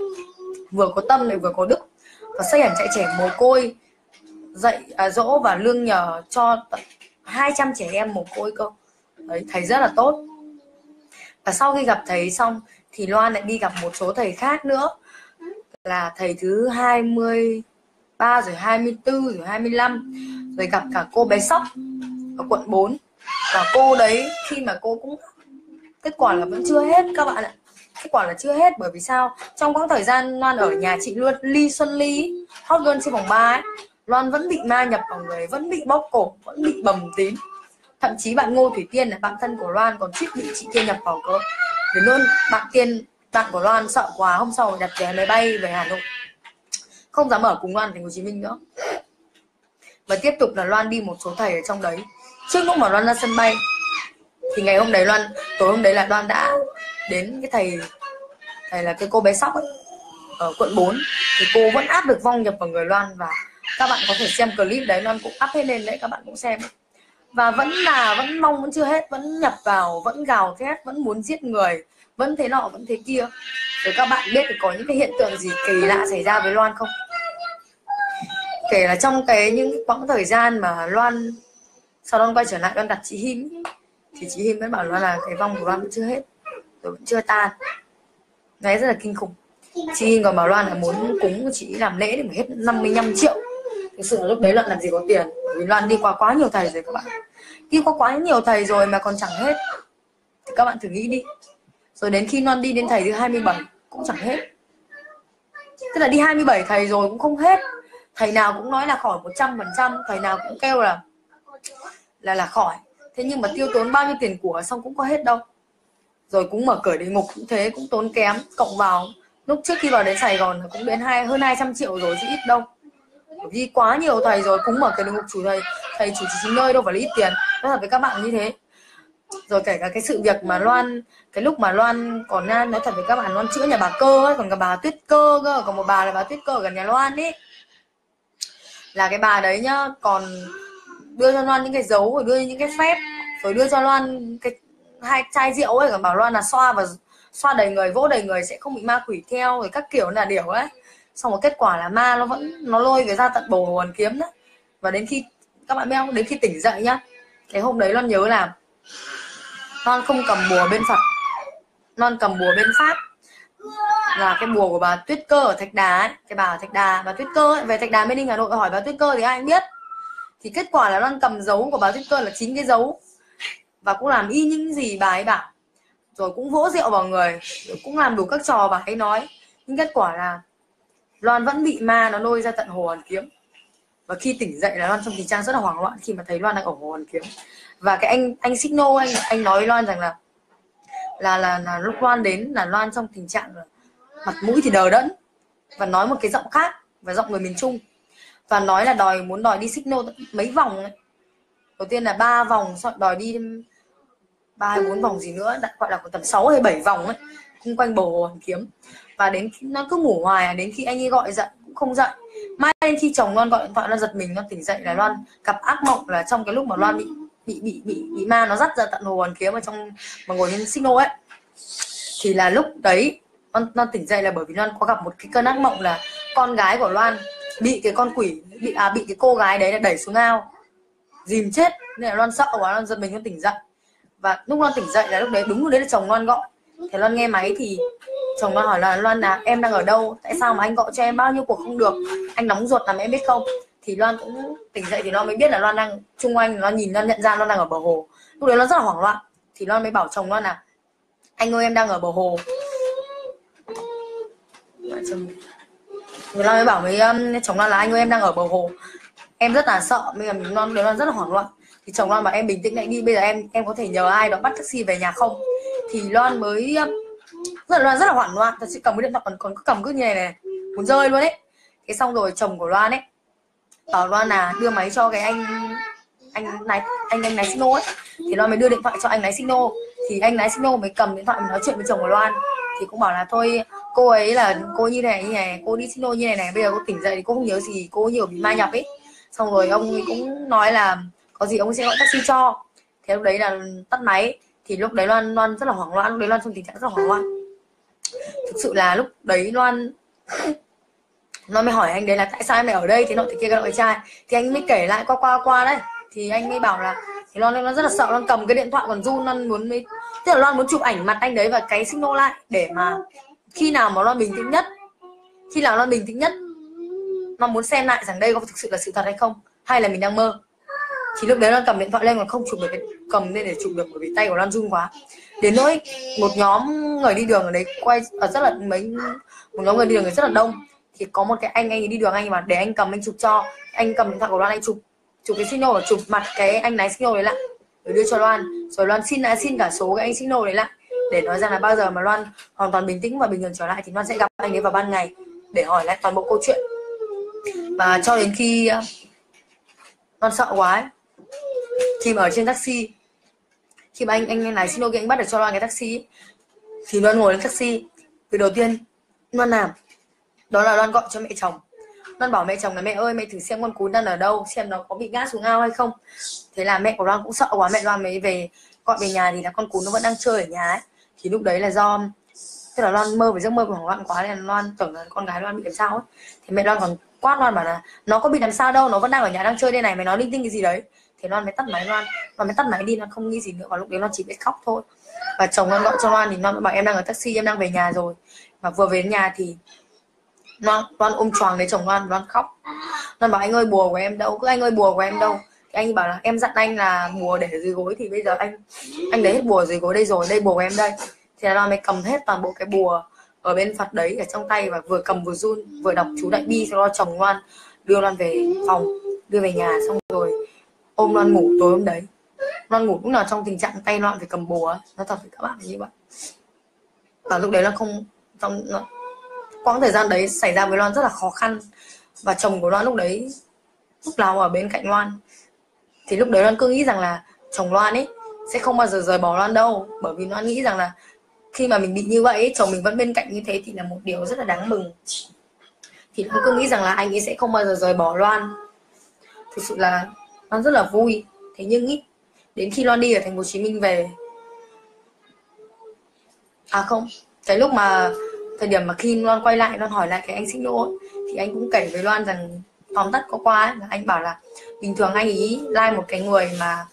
vừa có tâm lại vừa có đức, và xây hẳn trại trẻ mồ côi, dạy à, dỗ và lương nhờ cho hai trăm trẻ em mồ côi cơ. Đấy, thầy rất là tốt. Và sau khi gặp thầy xong thì Loan lại đi gặp một số thầy khác nữa, là thầy thứ hai mươi ba rồi hai mươi tư rồi hai mươi lăm, rồi gặp cả cô bé Sóc ở quận bốn. Và cô đấy khi mà cô cũng kết quả là vẫn chưa hết các bạn ạ, kết quả là chưa hết. Bởi vì sao? Trong quãng thời gian Loan ở nhà chị luôn Ly Xuân Ly hot girl trên vòng ba ấy, Loan vẫn bị ma nhập vào người, vẫn bị bóp cổ, vẫn bị bầm tím. Thậm chí bạn Ngô Thủy Tiên là bạn thân của Loan còn suýt bị chị kia nhập vào cơ. Đến luôn bạn Tiên, bạn của Loan sợ quá, hôm sau đặt vé máy bay về Hà Nội, không dám ở cùng Loan thành phố Hồ Chí Minh nữa. Và tiếp tục là Loan đi một số thầy ở trong đấy. Trước lúc mà Loan ra sân bay thì ngày hôm đấy Loan, tối hôm đấy là Loan đã đến cái thầy thầy là cái cô bé Sóc ấy, ở quận bốn. Thì cô vẫn áp được vong nhập vào người Loan, và các bạn có thể xem clip đấy, Loan cũng áp hết lên đấy, các bạn cũng xem. Và vẫn là vẫn mong vẫn chưa hết, vẫn nhập vào, vẫn gào thét, vẫn muốn giết người, vẫn thế nọ vẫn thế kia. Rồi các bạn biết thì có những cái hiện tượng gì kỳ lạ xảy ra với Loan không? Kể là trong cái những quãng thời gian mà Loan sau đó quay trở lại Loan đặt chị Him, thì chị Him vẫn bảo Loan là cái vong của Loan vẫn chưa hết, rồi vẫn chưa tan. Đấy, rất là kinh khủng. Chị Him còn bảo Loan là muốn cúng chị làm lễ để mà hết năm mươi lăm triệu. Thực sự là lúc đấy Loan làm gì có tiền, bởi vì Loan đi qua quá nhiều thầy rồi các bạn, đi qua quá nhiều thầy rồi mà còn chẳng hết. Thì các bạn thử nghĩ đi. Rồi đến khi Loan đi đến thầy thứ hai mươi bảy cũng chẳng hết. Tức là đi hai mươi bảy thầy rồi cũng không hết. Thầy nào cũng nói là khỏi một trăm phần trăm, thầy nào cũng kêu là là là khỏi. Thế nhưng mà tiêu tốn bao nhiêu tiền của xong cũng có hết đâu. Rồi cũng mở cửa địa ngục cũng thế, cũng tốn kém, cộng vào lúc trước khi vào đến Sài Gòn cũng đến hai hơn hai trăm triệu rồi chứ ít đâu. Đi quá nhiều thầy rồi, cũng mở cửa địa ngục chủ thầy, thầy chủ trì chính nơi đâu phải là ít tiền. Nói thật với các bạn như thế. Rồi kể cả cái sự việc mà Loan, cái lúc mà Loan còn nói thật với các bạn, Loan chữa nhà bà Cơ ấy, còn cả bà Tuyết Cơ cơ, còn một bà là bà Tuyết Cơ ở gần nhà Loan ấy. Là cái bà đấy nhá, còn đưa cho Loan những cái dấu, rồi đưa những cái phép, rồi đưa cho Loan cái hai chai rượu ấy, còn bảo Loan là xoa và xoa đầy người, vỗ đầy người sẽ không bị ma quỷ theo, rồi các kiểu là điều ấy. Xong rồi kết quả là ma nó vẫn nó lôi về ra tận bầu Hồ Hoàn Kiếm đấy. Và đến khi các bạn biết không, đến khi tỉnh dậy nhá, cái hôm đấy Loan nhớ là Loan không cầm bùa bên Phật, Loan cầm bùa bên Pháp, là cái bùa của bà Tuyết Cơ ở Thạch Đà ấy, cái bà ở Thạch Đà, bà Tuyết Cơ ấy, về Thạch Đà Mê Linh Hà Nội hỏi bà Tuyết Cơ thì ai cũng biết. Thì kết quả là Loan cầm dấu của bà Tuyết Cơ là chín cái dấu, và cũng làm y những gì bà ấy bảo, rồi cũng vỗ rượu vào người, rồi cũng làm đủ các trò bà ấy nói. Nhưng kết quả là Loan vẫn bị ma nó lôi ra tận Hồ Hoàn Kiếm. Và khi tỉnh dậy là Loan trong tình trạng rất là hoảng loạn khi mà thấy Loan đang ở Hồ Hoàn Kiếm. Và cái anh anh Signal anh anh nói với Loan rằng là là là, là lúc Loan đến là Loan trong tình trạng là mặt mũi thì đờ đẫn và nói một cái giọng khác và giọng người miền Trung, và nói là đòi muốn đòi đi signal mấy vòng ấy. Đầu tiên là ba vòng, sau đòi đi ba bốn vòng gì nữa, gọi là tầm sáu hay bảy vòng ấy, xung quanh bờ Hồ Hoàn Kiếm. Và đến khi nó cứ ngủ hoài, đến khi anh ấy gọi dậy cũng không dậy. Mai đến khi chồng Loan gọi điện thoại, nó giật mình, nó tỉnh dậy là Loan gặp ác mộng, là trong cái lúc mà Loan bị bị bị bị bị ma nó dắt ra tận Hồ Hoàn Kiếm ở trong mà ngồi trên signal ấy, thì là lúc đấy Loan, Loan tỉnh dậy là bởi vì Loan có gặp một cái cơn ác mộng là con gái của Loan bị cái con quỷ bị à bị cái cô gái đấy là đẩy xuống ao dìm chết, nên là Loan sợ quá, Loan giật mình, Loan tỉnh dậy. Và lúc Loan tỉnh dậy là lúc đấy đúng lúc đấy là chồng Loan gọi. Thì Loan nghe máy thì chồng Loan hỏi là Loan là em đang ở đâu, tại sao mà anh gọi cho em bao nhiêu cuộc không được, anh nóng ruột làm em biết không. Thì Loan cũng tỉnh dậy thì Loan mới biết là Loan đang chung quanh, Loan nhìn Loan nhận ra Loan đang ở bờ hồ. Lúc đấy Loan rất là hoảng loạn, thì Loan mới bảo chồng Loan là anh ơi em đang ở bờ hồ. Rồi Loan mới bảo với um, chồng Loan là anh ơi em đang ở bờ hồ, em rất là sợ. Bây giờ mình Loan Loan rất là hoảng loạn, thì chồng Loan bảo em bình tĩnh lại đi, bây giờ em em có thể nhờ ai đó bắt taxi về nhà không. Thì Loan mới rất là Loan rất là hoảng loạn, thật sự cầm cái điện thoại còn còn cứ cầm cứ như này này, muốn rơi luôn ấy. Thế xong rồi chồng của Loan ấy bảo Loan là đưa máy cho cái anh anh lái anh anh lái signal ấy. Thì Loan mới đưa điện thoại cho anh lái signal, thì anh lái signal mới cầm điện thoại mình nói chuyện với chồng của Loan, thì cũng bảo là thôi cô ấy là cô như này như này, cô đi signal như này này, bây giờ cô tỉnh dậy thì cô không nhớ gì, cô nhiều bị ma nhập ấy. Xong rồi ông ấy cũng nói là có gì ông sẽ gọi taxi cho. Thế lúc đấy là tắt máy. Thì lúc đấy Loan Loan rất là hoảng loạn, lúc đấy Loan trong tình trạng rất là hoảng loạn. Thực sự là lúc đấy Loan Loan mới hỏi anh đấy là tại sao em lại ở đây thế nọ thế kia cái loại trai. Thì anh mới kể lại qua qua qua đấy. Thì anh mới bảo là thì Loan Loan rất là sợ, Loan cầm cái điện thoại còn run, Loan muốn mới tức là Loan muốn chụp ảnh mặt anh đấy và cái signal lại để mà khi nào mà Loan bình tĩnh nhất, khi nào Loan bình tĩnh nhất Loan muốn xem lại rằng đây có thực sự là sự thật hay không, hay là mình đang mơ. Thì lúc đấy Loan cầm điện thoại lên còn không chụp được, cầm lên để chụp được bởi vì tay của Loan run quá. Đến nỗi một nhóm người đi đường ở đấy quay ở rất là mấy một nhóm người đi đường rất là đông, thì có một cái anh anh ấy đi đường, anh ấy bảo để anh cầm anh chụp cho, anh cầm điện thoại của Loan anh chụp chụp cái signal và chụp mặt cái anh lái signal đấy lại rồi đưa cho Loan, rồi Loan xin lại xin cả số cái anh signal đấy lại để nói rằng là bao giờ mà Loan hoàn toàn bình tĩnh và bình thường trở lại thì Loan sẽ gặp anh ấy vào ban ngày để hỏi lại toàn bộ câu chuyện. Và cho đến khi Loan sợ quá ấy, khi mà ở trên taxi, khi mà anh anh lái signal kia anh bắt được cho Loan cái taxi ấy, thì Loan ngồi lên taxi, từ đầu tiên Loan làm đó là Loan gọi cho mẹ chồng. Loan bảo mẹ chồng là mẹ ơi mẹ thử xem con cún đang ở đâu, xem nó có bị ngã xuống ao hay không. Thế là mẹ của Loan cũng sợ quá, mẹ Loan mới về gọi về nhà thì là con cún nó vẫn đang chơi ở nhà ấy. Thì lúc đấy là do tức là Loan mơ với giấc mơ của hoảng loạn quá nên là Loan tưởng là con gái Loan bị làm sao ấy. Thì mẹ Loan còn quát Loan bảo là nó có bị làm sao đâu, nó vẫn đang ở nhà đang chơi đây này, mày nói linh tinh cái gì đấy. Thì Loan mới tắt máy, Loan Loan mới tắt máy đi, Loan không nghĩ gì nữa. Và lúc đấy Loan chỉ biết khóc thôi. Và chồng Loan gọi cho Loan thì Loan bảo em đang ở taxi, em đang về nhà rồi. Và vừa về đến nhà thì Loan, Loan ôm choàng lấy chồng Loan, Loan khóc. Loan bảo anh ơi bùa của em đâu, cứ anh ơi bùa của em đâu. Thì anh bảo là em dặn anh là bùa để ở dưới gối, thì bây giờ anh anh lấy hết bùa dưới gối đây rồi, đây bùa của em đây. Thì là Loan mới cầm hết toàn bộ cái bùa ở bên Phật đấy ở trong tay và vừa cầm vừa run vừa đọc chú đại bi cho chồng Loan, đưa Loan về phòng, đưa về nhà, xong rồi ôm Loan ngủ. Tối hôm đấy Loan ngủ cũng là trong tình trạng tay Loan phải cầm bùa, nó thật với các bạn như vậy. Và lúc đấy là không trong quãng thời gian đấy xảy ra với Loan rất là khó khăn. Và chồng của Loan lúc đấy lúc nào ở bên cạnh Loan. Thì lúc đấy Loan cứ nghĩ rằng là chồng Loan ấy sẽ không bao giờ rời bỏ Loan đâu, bởi vì Loan nghĩ rằng là khi mà mình bị như vậy ấy, chồng mình vẫn bên cạnh như thế thì là một điều rất là đáng mừng. Thì Loan cứ nghĩ rằng là anh ấy sẽ không bao giờ rời bỏ Loan. Thực sự là Loan rất là vui. Thế nhưng ý, đến khi Loan đi ở thành phố Hồ Chí Minh về, à không, cái lúc mà thời điểm mà khi Loan quay lại, Loan hỏi lại cái anh signal ấy, thì anh cũng kể với Loan rằng tóm tắt có qua ấy, là anh bảo là bình thường anh ý like một cái người mà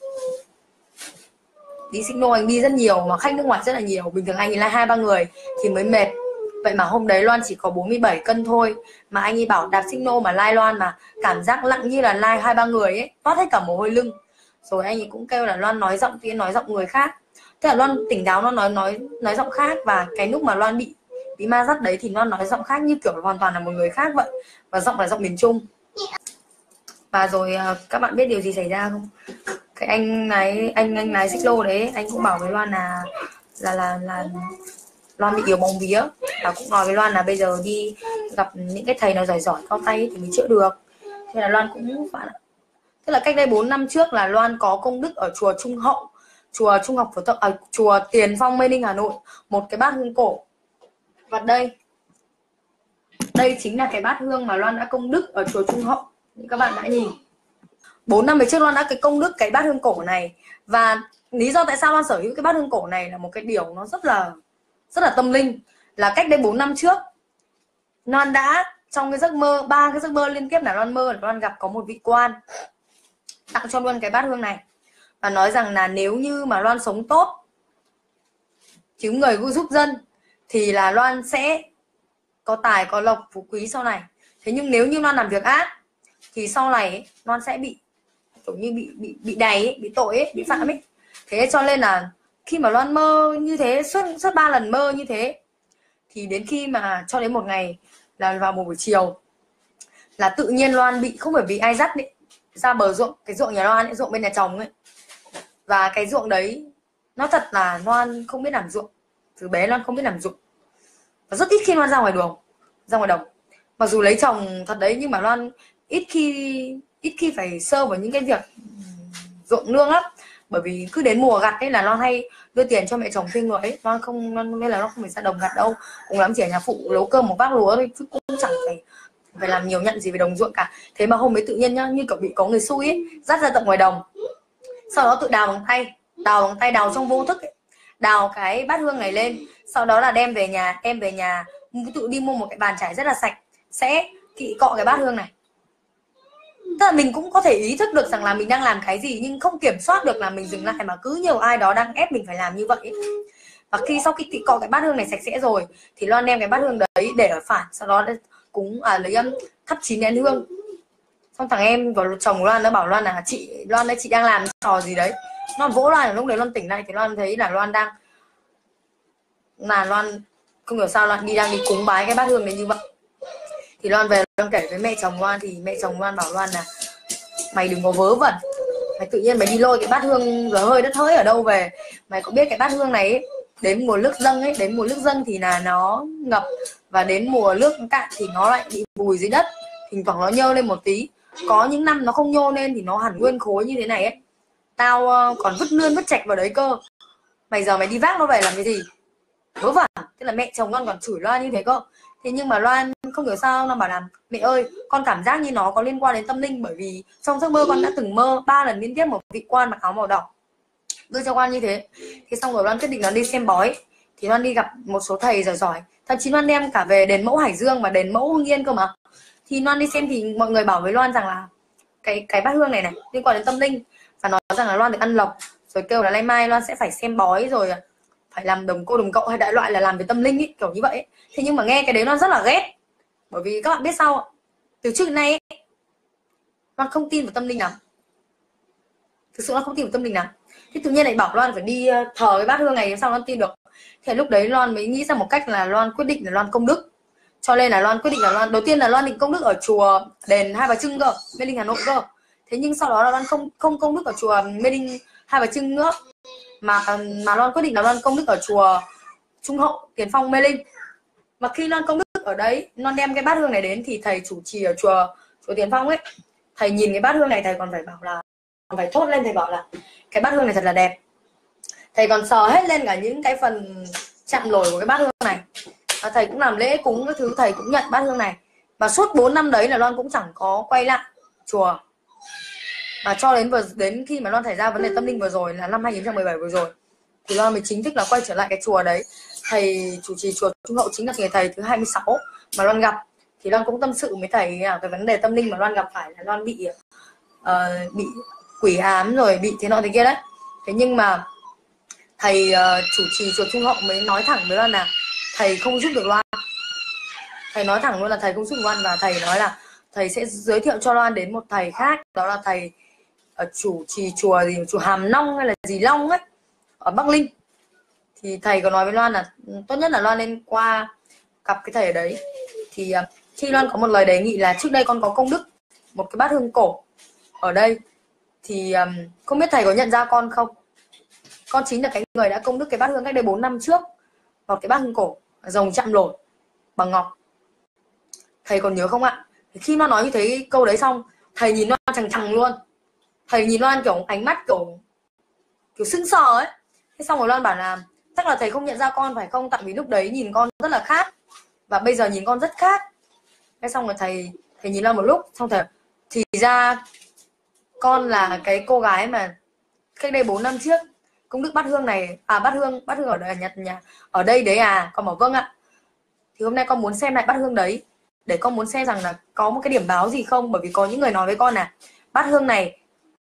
đi signal anh đi rất nhiều mà khách nước ngoài rất là nhiều, bình thường anh ấy like hai ba người thì mới mệt. Vậy mà hôm đấy Loan chỉ có bốn mươi bảy cân thôi mà anh ấy bảo đạp signal mà like Loan mà cảm giác lặng như là like hai ba người ấy, toát hết cả mồ hôi lưng. Rồi anh ấy cũng kêu là Loan nói giọng kia nói giọng người khác. Thế là Loan tỉnh táo, nó nói nói nói giọng khác. Và cái lúc mà Loan bị bị ma dắt đấy thì Loan nói giọng khác như kiểu hoàn toàn là một người khác vậy, và giọng là giọng miền Trung. Và rồi các bạn biết điều gì xảy ra không? Cái anh lái anh anh lái xích lô đấy, anh cũng bảo với Loan là là là là Loan bị yếu bóng vía, và cũng nói với Loan là bây giờ đi gặp những cái thầy nào giỏi giỏi cao tay thì mới chữa được. Thế là Loan cũng bạn ạ. Tức là cách đây bốn năm trước là Loan có công đức ở chùa Trung Hậu, chùa Trung học phổ thông, à, chùa Tiền Phong Mê Linh Hà Nội, một cái bát hương cổ. Và đây, đây chính là cái bát hương mà Loan đã công đức ở chùa Trung Hậu. Các bạn đã nhìn. bốn năm về trước Loan đã cái công đức cái bát hương cổ này. Và lý do tại sao Loan sở hữu cái bát hương cổ này là một cái điều nó rất là rất là tâm linh. Là cách đây bốn năm trước, Loan đã trong cái giấc mơ, ba cái giấc mơ liên tiếp là Loan mơ là Loan gặp có một vị quan tặng cho Loan cái bát hương này và nói rằng là nếu như mà Loan sống tốt, cứu người giúp dân thì là Loan sẽ có tài có lộc phú quý sau này. Thế nhưng nếu như Loan làm việc ác thì sau này ấy, Loan sẽ bị kiểu như bị bị bị đày ấy, bị tội ấy, bị phạm ấy. Thế cho nên là khi mà Loan mơ như thế suốt suốt ba lần mơ như thế, thì đến khi mà cho đến một ngày là vào một buổi chiều là tự nhiên Loan bị, không phải bị ai dắt ấy, ra bờ ruộng, cái ruộng nhà Loan ấy, ruộng bên nhà chồng ấy. Và cái ruộng đấy nó thật là Loan không biết làm ruộng, từ bé Loan không biết làm ruộng và rất ít khi Loan ra ngoài đường, ra ngoài đồng. Mặc dù lấy chồng thật đấy nhưng mà Loan ít khi ít khi phải sơ vào những cái việc ruộng nương lắm, bởi vì cứ đến mùa gặt ấy là Loan hay đưa tiền cho mẹ chồng thuê người ấy. Loan không, Loan nên là nó không phải ra đồng gặt đâu, cũng lắm chỉ ở nhà phụ nấu cơm một bát lúa thôi, chứ cũng chẳng phải phải làm nhiều nhận gì về đồng ruộng cả. Thế mà hôm ấy tự nhiên nhá, như kiểu bị có người xui ấy, dắt ra tận ngoài đồng, sau đó tự đào bằng tay, đào bằng tay, đào trong vô thức ấy, đào cái bát hương này lên, sau đó là đem về nhà, đem về nhà tự đi mua một cái bàn chải rất là sạch, sẽ kỵ cọ cái bát hương này. Tức là mình cũng có thể ý thức được rằng là mình đang làm cái gì, nhưng không kiểm soát được là mình dừng lại, mà cứ nhiều ai đó đang ép mình phải làm như vậy ấy. Và khi sau khi kỵ cọ cái bát hương này sạch sẽ rồi thì Loan đem cái bát hương đấy để ở phản, sau đó cúng à, lấy um, thắp chín nén hương. Xong thằng em và chồng của Loan nó bảo Loan là chị Loan đấy, chị đang làm trò gì đấy. Nó vỗ Loan, là lúc đấy Loan tỉnh lại thì Loan thấy là Loan đang là Loan không hiểu sao Loan đi đang đi cúng bái cái bát hương này như vậy. Thì Loan về Loan kể với mẹ chồng Loan, thì mẹ chồng Loan bảo Loan là mày đừng có vớ vẩn, mày tự nhiên mày đi lôi cái bát hương giờ hơi đất hơi ở đâu về. Mày có biết cái bát hương này ấy, đến mùa nước dâng ấy, đến mùa nước dâng thì là nó ngập, và đến mùa nước cạn thì nó lại bị vùi dưới đất, thỉnh thoảng nó nhô lên một tí. Có những năm nó không nhô lên thì nó hẳn nguyên khối như thế này ấy. Tao còn vứt lươn vứt chạch vào đấy cơ, mày giờ mày đi vác nó về làm cái gì, vớ vẩn. Tức là mẹ chồng Loan còn chửi Loan như thế cơ. Thế nhưng mà Loan không hiểu sao nó bảo là mẹ ơi, con cảm giác như nó có liên quan đến tâm linh, bởi vì trong giấc mơ con đã từng mơ ba lần liên tiếp một vị quan mặc áo màu đỏ đưa cho con như thế. Thế xong rồi Loan quyết định là đi xem bói, thì Loan đi gặp một số thầy giỏi giỏi, thậm chí Loan đem cả về đền mẫu Hải Dương và đền mẫu Hưng Yên cơ mà. Thì Loan đi xem thì mọi người bảo với Loan rằng là cái cái bát hương này này liên quan đến tâm linh, và nói rằng là Loan được ăn lộc, rồi kêu là nay mai Loan sẽ phải xem bói, rồi phải làm đồng cô đồng cậu hay đại loại là làm về tâm linh ấy, kiểu như vậy ấy. Thế nhưng mà nghe cái đấy Loan rất là ghét, bởi vì các bạn biết sao ạ, từ trước đến nay ấy, Loan không tin vào tâm linh lắm, thực sự Loan không tin vào tâm linh lắm. Thế tự nhiên lại bảo Loan phải đi thờ cái bát hương này, sao Loan tin được. Thế lúc đấy Loan mới nghĩ ra một cách là Loan quyết định là Loan công đức. Cho nên là Loan quyết định là Loan đầu tiên là Loan định công đức ở chùa đền Hai Bà Trưng cơ, Mê Linh Hà Nội cơ. Thế nhưng sau đó là Loan không không công đức ở chùa Mê Linh Hai Bà Trưng nữa, mà mà Loan quyết định là Loan công đức ở chùa Trung Hậu Tiền Phong Mê Linh. Mà khi Loan công đức ở đấy, Loan đem cái bát hương này đến thì thầy chủ trì ở chùa chùa Tiền Phong ấy, thầy nhìn cái bát hương này thầy còn phải bảo là còn phải thốt lên, thầy bảo là cái bát hương này thật là đẹp. Thầy còn sờ hết lên cả những cái phần chạm nổi của cái bát hương này. Và thầy cũng làm lễ cúng các thứ, thầy cũng nhận bát hương này. Và suốt bốn năm đấy là Loan cũng chẳng có quay lại chùa. Và cho đến vừa đến khi mà Loan xảy ra vấn đề tâm linh vừa rồi là năm hai nghìn không trăm mười bảy vừa rồi, thì Loan mới chính thức là quay trở lại cái chùa đấy. Thầy chủ trì chùa Trung Hậu chính là người thầy thứ hai mươi sáu mà Loan gặp. Thì Loan cũng tâm sự với thầy cái vấn đề tâm linh mà Loan gặp phải là Loan bị uh, bị quỷ ám rồi bị thế nọ thế kia đấy. Thế nhưng mà thầy uh, chủ trì chùa Trung Hậu mới nói thẳng với Loan là thầy không giúp được Loan. Thầy nói thẳng luôn là thầy không giúp được Loan, và thầy nói là thầy sẽ giới thiệu cho Loan đến một thầy khác, đó là thầy ở chủ trì chùa gì chùa Hàm Long hay là gì Long ấy ở Bắc Ninh. Thì thầy có nói với Loan là tốt nhất là Loan nên qua gặp cái thầy ở đấy. Thì uh, khi Loan có một lời đề nghị là trước đây con có công đức một cái bát hương cổ ở đây, thì um, không biết thầy có nhận ra con không. Con chính là cái người đã công đức cái bát hương cách đây bốn năm trước, vào cái bát hương cổ, rồng chạm lột bằng ngọc. Thầy còn nhớ không ạ? Thì khi nó nói như thế câu đấy xong, thầy nhìn Loan chằng chằng luôn. Thầy nhìn Loan kiểu ánh mắt kiểu kiểu sững sờ ấy. Thế xong rồi Loan bảo là chắc là thầy không nhận ra con phải không, tại vì lúc đấy nhìn con rất là khác và bây giờ nhìn con rất khác. Thế xong rồi thầy thầy nhìn Loan một lúc, xong thầy thì ra con là cái cô gái mà cách đây bốn năm trước công đức bát hương này, à bát hương bát hương ở đây nhặt nhà ở đây đấy à. Con bảo vâng ạ. Thì hôm nay con muốn xem lại bát hương đấy để con muốn xem rằng là có một cái điểm báo gì không, bởi vì có những người nói với con là bát hương này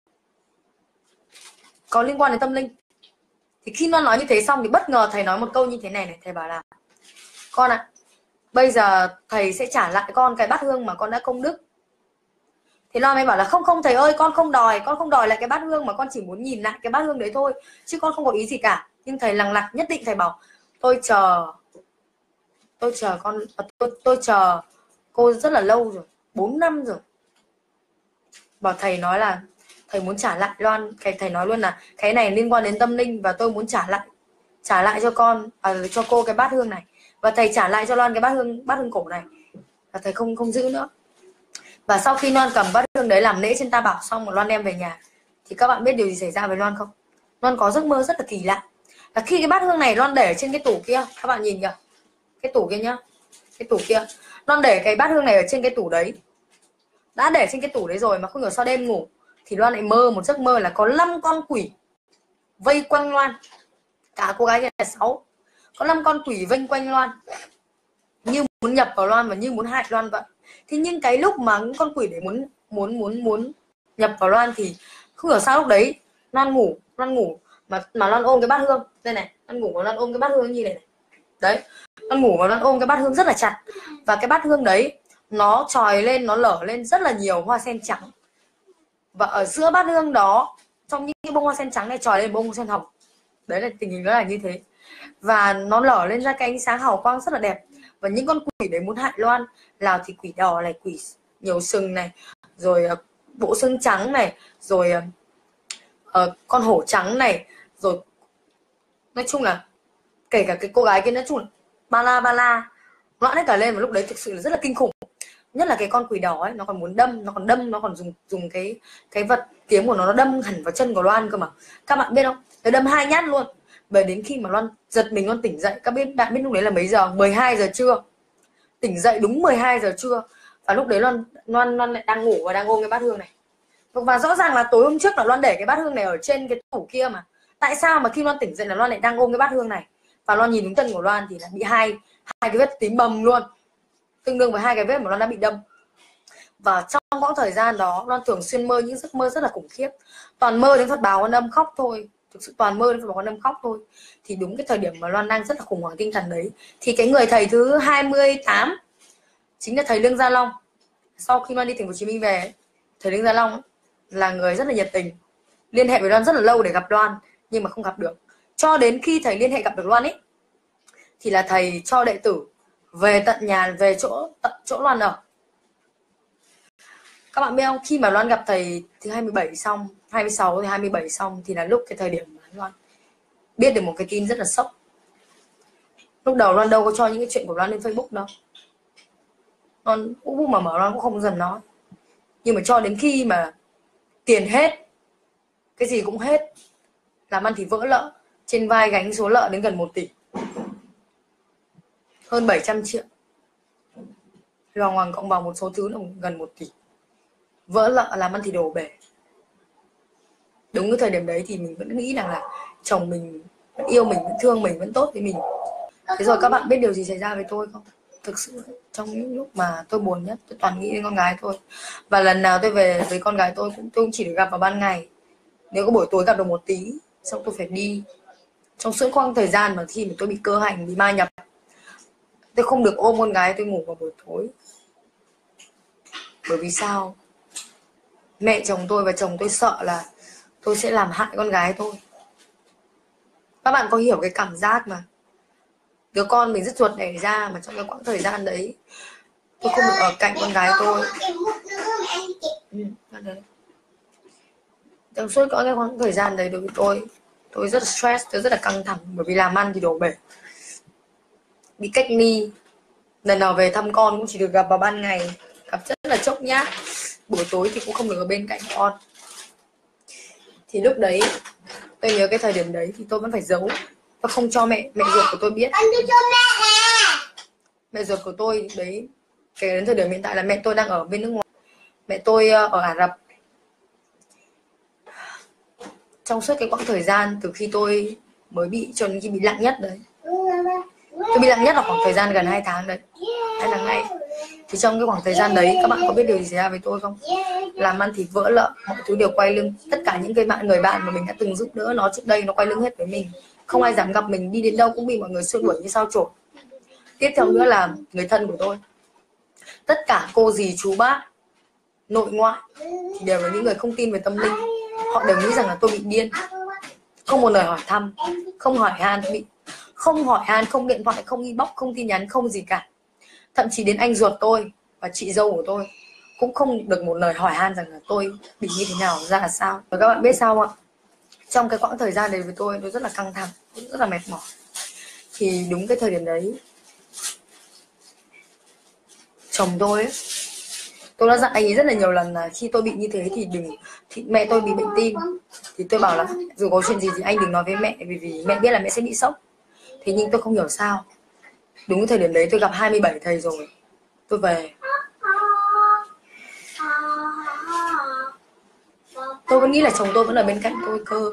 có liên quan đến tâm linh. Thì khi nó nói như thế xong thì bất ngờ thầy nói một câu như thế này này, thầy bảo là con ạ, à, bây giờ thầy sẽ trả lại con cái bát hương mà con đã công đức. Thì Loan mới bảo là không không thầy ơi, con không đòi, con không đòi lại cái bát hương, mà con chỉ muốn nhìn lại cái bát hương đấy thôi, chứ con không có ý gì cả. Nhưng thầy lằng lặc nhất định thầy bảo tôi chờ tôi chờ con tôi, tôi chờ cô rất là lâu rồi, bốn năm rồi. Bảo thầy nói là thầy muốn trả lại Loan, cái thầy nói luôn là cái này liên quan đến tâm linh và tôi muốn trả lại trả lại cho con à, cho cô cái bát hương này, và thầy trả lại cho Loan cái bát hương bát hương cổ này, và thầy không không giữ nữa. Và sau khi Loan cầm bát hương đấy làm lễ trên Ta Bảo xong mà Loan đem về nhà, thì các bạn biết điều gì xảy ra với Loan không? Loan có giấc mơ rất là kỳ lạ, là khi cái bát hương này Loan để trên cái tủ kia, các bạn nhìn kìa, cái tủ kia nhá, cái tủ kia, Loan để cái bát hương này ở trên cái tủ đấy, đã để trên cái tủ đấy rồi mà không hiểu sao đêm ngủ thì Loan lại mơ một giấc mơ là có năm con quỷ vây quanh Loan, cả cô gái là sáu, có năm con quỷ vây quanh Loan như muốn nhập vào Loan và như muốn hại Loan vậy. Thế nhưng cái lúc mà những con quỷ để muốn muốn muốn muốn nhập vào Loan thì không hiểu sao lúc đấy Loan ngủ Loan ngủ mà mà Loan ôm cái bát hương đây này, Loan ngủ và Loan ôm cái bát hương như này này đấy, Loan ngủ và Loan ôm cái bát hương rất là chặt, và cái bát hương đấy nó trồi lên, nó lở lên rất là nhiều hoa sen trắng, và ở giữa bát hương đó, trong những cái bông hoa sen trắng này trồi lên bông hoa sen hồng. Đấy là tình hình nó là như thế, và nó lở lên ra cái ánh sáng hào quang rất là đẹp. Và những con quỷ đấy muốn hại Loan, nào thì quỷ đỏ này, quỷ nhiều sừng này, rồi uh, bộ xương trắng này, rồi uh, uh, con hổ trắng này, rồi nói chung là kể cả cái cô gái kia, nói chung là ba la ba la loạn hết cả lên. Và lúc đấy thực sự là rất là kinh khủng, nhất là cái con quỷ đỏ ấy, nó còn muốn đâm, nó còn đâm, nó còn dùng dùng cái cái vật kiếm của nó nó đâm hẳn vào chân của Loan cơ mà. Các bạn biết không, nó đâm hai nhát luôn. Bởi đến khi mà Loan giật mình, Loan tỉnh dậy, các biết bạn biết lúc đấy là mấy giờ? mười hai giờ trưa, tỉnh dậy đúng mười hai giờ trưa. Và lúc đấy Loan Loan Loan lại đang ngủ và đang ôm cái bát hương này, và rõ ràng là tối hôm trước là Loan để cái bát hương này ở trên cái tủ kia mà. Tại sao mà khi Loan tỉnh dậy là Loan lại đang ôm cái bát hương này? Và Loan nhìn đúng chân của Loan thì là bị hai hai cái vết tím bầm luôn, tương đương với hai cái vết mà Loan đã bị đâm. Và trong quãng thời gian đó Loan thường xuyên mơ những giấc mơ rất là khủng khiếp, toàn mơ đến Phật Bảo Quan Âm khóc thôi, thực sự toàn mơ đến Phật Bảo Quan Âm khóc thôi. Thì đúng cái thời điểm mà Loan đang rất là khủng hoảng tinh thần đấy, thì cái người thầy thứ hai mươi tám chính là thầy Lương Gia Long. Sau khi Loan đi Thành phố Hồ Chí Minh về, thầy Lương Gia Long là người rất là nhiệt tình, liên hệ với Loan rất là lâu để gặp Loan nhưng mà không gặp được. Cho đến khi thầy liên hệ gặp được Loan ấy, thì là thầy cho đệ tử về tận nhà, về chỗ tận chỗ Loan ở. Các bạn biết không, khi mà Loan gặp thầy thứ hai mươi bảy xong, hai mươi sáu thì hai mươi bảy xong, thì là lúc cái thời điểm mà Loan biết được một cái tin rất là sốc. Lúc đầu Loan đâu có cho những cái chuyện của Loan lên Facebook đâu, Loan cũng mà mở Loan cũng không dần nói. Nhưng mà cho đến khi mà tiền hết, cái gì cũng hết, làm ăn thì vỡ lợ, trên vai gánh số nợ đến gần một tỷ, hơn bảy trăm triệu, loằng ngoằng cộng vào một số thứ là gần một tỷ, vỡ lợ, làm ăn thì đổ bể. Đúng cái thời điểm đấy thì mình vẫn nghĩ rằng là chồng mình vẫn yêu mình, vẫn thương mình, vẫn tốt với mình. Thế rồi các bạn biết điều gì xảy ra với tôi không? Thực sự trong những lúc mà tôi buồn nhất, tôi toàn nghĩ đến con gái tôi. Và lần nào tôi về với con gái tôi cũng tôi cũng chỉ được gặp vào ban ngày, nếu có buổi tối gặp được một tí, xong tôi phải đi. Trong suốt khoảng thời gian mà khi mà tôi bị cơ hành, bị ma nhập, tôi không được ôm con gái tôi ngủ vào buổi tối. Bởi vì sao? Mẹ chồng tôi và chồng tôi sợ là tôi sẽ làm hại con gái tôi. Các bạn có hiểu cái cảm giác mà đứa con mình rất ruột đẻ ra, mà trong cái quãng thời gian đấy tôi không được ở cạnh con gái tôi. Ừ, đấy. Trong suốt cái khoảng thời gian đấy đối với tôi, tôi rất là stress, tôi rất là căng thẳng, bởi vì làm ăn thì đổ bể. bị cách ly, lần nào về thăm con cũng chỉ được gặp vào ban ngày, gặp rất là chốc nhác, buổi tối thì cũng không được ở bên cạnh con. Thì lúc đấy tôi nhớ cái thời điểm đấy thì tôi vẫn phải giấu và không cho mẹ mẹ ruột của tôi biết. Anh đưa cho mẹ. Mẹ ruột của tôi đấy, kể đến thời điểm hiện tại là mẹ tôi đang ở bên nước ngoài, mẹ tôi ở Ả Rập. Trong suốt cái quãng thời gian từ khi tôi mới bị cho đến khi bị nặng nhất đấy, tôi bị nặng nhất là khoảng thời gian gần hai tháng đấy, hai tháng ngày. Thì trong cái khoảng thời gian đấy các bạn có biết điều gì xảy ra với tôi không? Làm ăn thì vỡ lợ, mọi thứ đều quay lưng. Tất cả những cái bạn người bạn mà mình đã từng giúp đỡ nó trước đây nó quay lưng hết với mình, không ai dám gặp mình, đi đến đâu cũng bị mọi người xua đuổi như sao chổi. Tiếp theo nữa là người thân của tôi, tất cả cô dì chú bác nội ngoại thì đều là những người không tin về tâm linh. Họ đều nghĩ rằng là tôi bị điên, không một lời hỏi thăm, không hỏi han, bị không hỏi han, không điện thoại, không inbox, không tin nhắn, không gì cả. Thậm chí đến anh ruột tôi và chị dâu của tôi cũng không được một lời hỏi han rằng là tôi bị như thế nào, ra là sao. Và các bạn biết sao không ạ? Trong cái quãng thời gian đấy với tôi, tôi rất là căng thẳng, rất là mệt mỏi. Thì đúng cái thời điểm đấy, chồng tôi ấy, tôi đã dặn anh ấy rất là nhiều lần là khi tôi bị như thế thì đừng, thì mẹ tôi bị bệnh tim, thì tôi bảo là dù có chuyện gì thì anh đừng nói với mẹ, vì vì mẹ biết là mẹ sẽ bị sốc. Thế nhưng tôi không hiểu sao, đúng cái thời điểm đấy tôi gặp hai mươi bảy thầy rồi, tôi về tôi vẫn nghĩ là chồng tôi vẫn ở bên cạnh tôi cơ.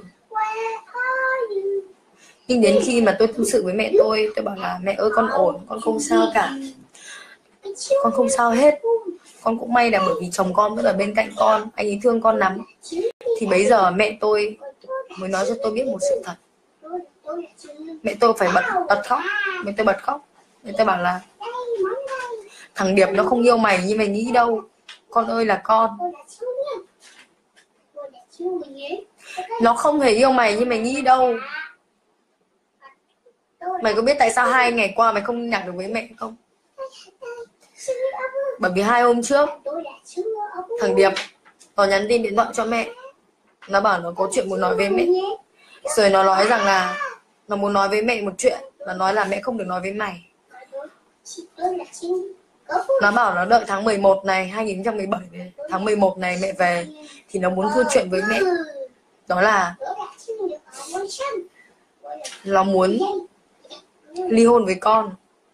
Nhưng đến khi mà tôi tâm sự với mẹ tôi, tôi bảo là mẹ ơi con ổn, con không sao cả, con không sao hết, con cũng may là bởi vì chồng con vẫn ở bên cạnh con, anh ấy thương con lắm. Thì bây giờ mẹ tôi mới nói cho tôi biết một sự thật. Mẹ tôi phải bật bật khóc, mẹ tôi bật khóc. Mẹ tôi bảo là thằng Điệp nó không yêu mày như mày nghĩ đâu, con ơi là con. Nó không hề yêu mày như mày nghĩ đâu. Mày có biết tại sao hai ngày qua mày không nhắc được với mẹ không? Bởi vì hai hôm trước thằng Điệp nó nhắn tin điện thoại cho mẹ, nó bảo nó có chuyện muốn nói với mẹ. Rồi nó nói rằng là nó muốn nói với mẹ một chuyện, và nói là mẹ không được nói với mày. Nó bảo nó đợi tháng mười một này, hai nghìn không trăm mười bảy này, tháng mười một này mẹ về thì nó muốn thưa chuyện với mẹ. Đó là nó muốn ly hôn với con.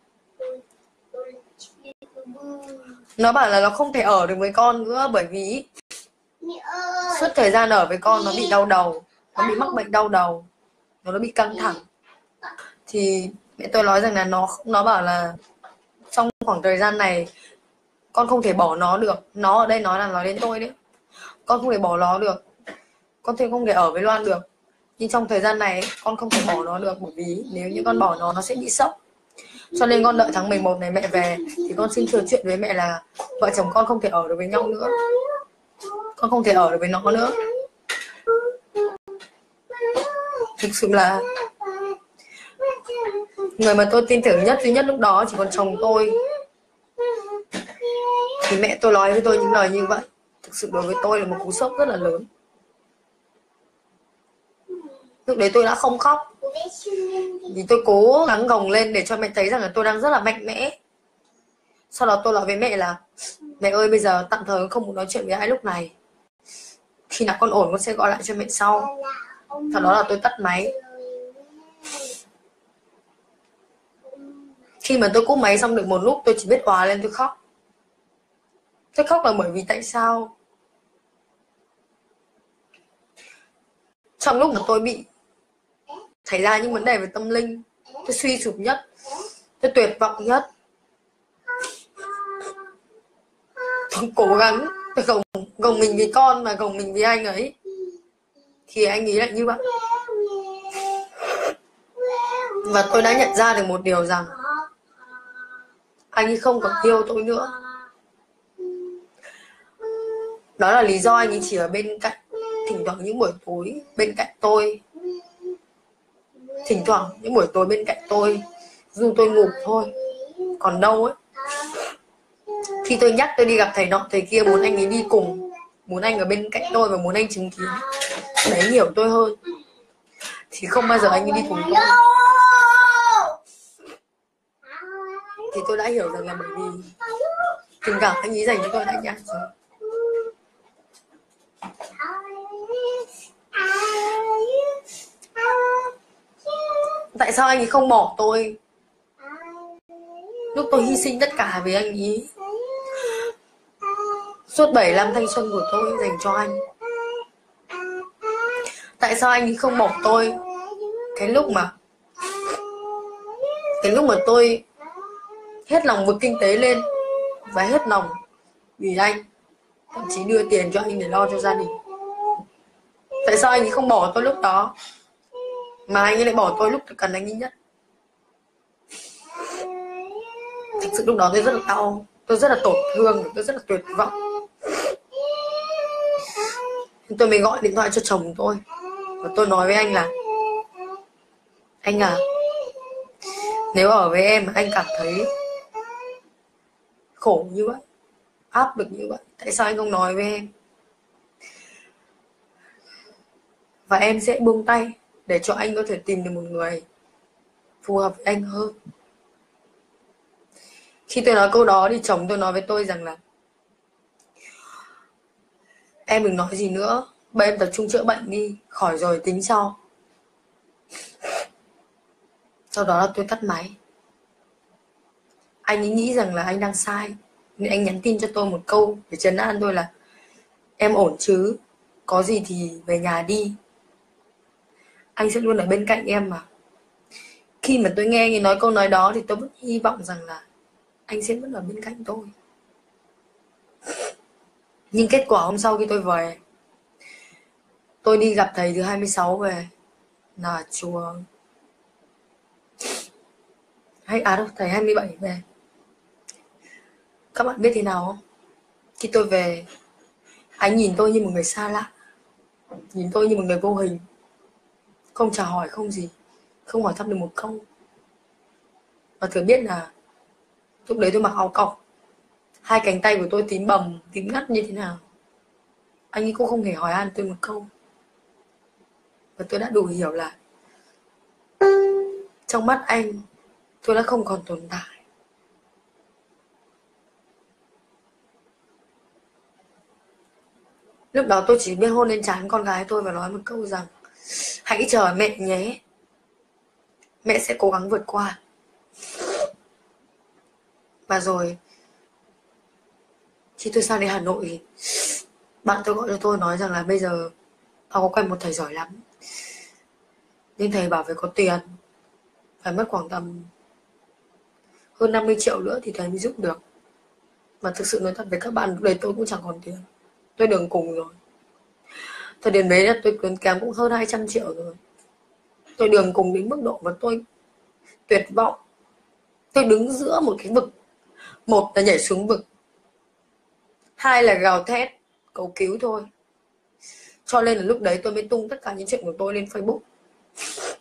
Nó bảo là nó không thể ở được với con nữa, bởi vì suốt thời gian ở với con nó bị đau đầu, nó bị mắc bệnh đau đầu, nó bị căng thẳng. Thì mẹ tôi nói rằng là nó nó bảo là trong khoảng thời gian này con không thể bỏ nó được. Nó ở đây nói là nói đến tôi đấy. Con không thể bỏ nó được, con thì không thể ở với Loan được, nhưng trong thời gian này con không thể bỏ nó được, bởi vì nếu như con bỏ nó nó sẽ bị sốc. Cho nên con đợi tháng mười một này mẹ về thì con xin thừa chuyện với mẹ là vợ chồng con không thể ở được với nhau nữa, con không thể ở được với nó nữa. Thực sự là người mà tôi tin tưởng nhất duy nhất lúc đó chỉ còn chồng tôi. Thì mẹ tôi nói với tôi những lời như vậy, thực sự đối với tôi là một cú sốc rất là lớn. Lúc đấy tôi đã không khóc, vì tôi cố gắng gồng lên để cho mẹ thấy rằng là tôi đang rất là mạnh mẽ. Sau đó tôi nói với mẹ là mẹ ơi bây giờ tạm thời không muốn nói chuyện với ai lúc này, khi nào con ổn con sẽ gọi lại cho mẹ sau. Sau đó là tôi tắt máy. Khi mà tôi cúp máy xong được một lúc, tôi chỉ biết òa lên tôi khóc. Tôi khóc là bởi vì tại sao trong lúc mà tôi bị xảy ra những vấn đề về tâm linh, tôi suy sụp nhất, tôi tuyệt vọng nhất, tôi cố gắng tôi gồng, gồng mình vì con và gồng mình vì anh ấy, thì anh ấy lại như vậy. Và tôi đã nhận ra được một điều rằng anh ấy không còn yêu tôi nữa. Đó là lý do anh ấy chỉ ở bên cạnh, thỉnh thoảng những buổi tối bên cạnh tôi, thỉnh thoảng những buổi tối bên cạnh tôi dù tôi ngủ thôi. Còn đâu ấy, khi tôi nhắc tôi đi gặp thầy nọ thầy kia, muốn anh ấy đi cùng, muốn anh ở bên cạnh tôi và muốn anh chứng kiến để anh hiểu tôi hơn, thì không bao giờ anh ấy đi cùng tôi. thì tôi đã hiểu rằng là bởi vì tình cảm anh ấy dành cho tôi đã nhạt rồi. Tại sao anh ấy không bỏ tôi lúc tôi hy sinh tất cả vì anh ấy? Suốt bảy năm thanh xuân của tôi dành cho anh. Tại sao anh ấy không bỏ tôi cái lúc mà cái lúc mà tôi hết lòng vực kinh tế lên và hết lòng vì anh, thậm chí đưa tiền cho anh để lo cho gia đình? Tại sao anh ấy không bỏ tôi lúc đó mà anh ấy lại bỏ tôi lúc tôi cần anh ấy nhất? Thực sự lúc đó tôi rất là đau, tôi rất là tổn thương, tôi rất là tuyệt vọng. Tôi mới gọi điện thoại cho chồng tôi và tôi nói với anh là: anh à, nếu ở với em anh cảm thấy khổ như vậy, áp lực như vậy, tại sao anh không nói với em? Và em sẽ buông tay để cho anh có thể tìm được một người phù hợp với anh hơn. Khi tôi nói câu đó thì chồng tôi nói với tôi rằng là: em đừng nói gì nữa, bây em tập trung chữa bệnh đi, khỏi rồi tính sau. Sau đó là tôi tắt máy. Anh ấy nghĩ rằng là anh đang sai nên anh nhắn tin cho tôi một câu để trấn an tôi là: em ổn chứ, có gì thì về nhà đi, anh sẽ luôn ở bên cạnh em mà. Khi mà tôi nghe anh ấy nói câu nói đó thì tôi vẫn hy vọng rằng là anh sẽ vẫn ở bên cạnh tôi. Nhưng kết quả hôm sau khi tôi về, tôi đi gặp thầy thứ hai mươi sáu về là chùa hay à đâu thầy hai mươi bảy về. Các bạn biết thế nào không? Khi tôi về, anh nhìn tôi như một người xa lạ, nhìn tôi như một người vô hình, không chào hỏi không gì, không hỏi thăm được một câu. Và thử biết là lúc đấy tôi mặc áo cộc, hai cánh tay của tôi tím bầm, tím ngắt như thế nào, anh ấy cũng không hề hỏi han tôi một câu. Và tôi đã đủ hiểu là trong mắt anh, tôi đã không còn tồn tại. Lúc đó tôi chỉ biết hôn lên trán con gái tôi và nói một câu rằng: hãy chờ mẹ nhé, mẹ sẽ cố gắng vượt qua. Và rồi khi tôi sang đến Hà Nội thì bạn tôi gọi cho tôi nói rằng là bây giờ tao có quen một thầy giỏi lắm, nhưng thầy bảo phải có tiền, phải mất khoảng tầm hơn năm mươi triệu nữa thì thầy mới giúp được. Mà thực sự nói thật với các bạn, lúc đấy tôi cũng chẳng còn tiền, tôi đường cùng rồi. Thời điểm đấy là tôi tốn kém cũng hơn hai trăm triệu rồi. Tôi đường cùng đến mức độ mà tôi tuyệt vọng. Tôi đứng giữa một cái vực, một là nhảy xuống vực, hai là gào thét cầu cứu thôi. Cho nên là lúc đấy tôi mới tung tất cả những chuyện của tôi lên Facebook.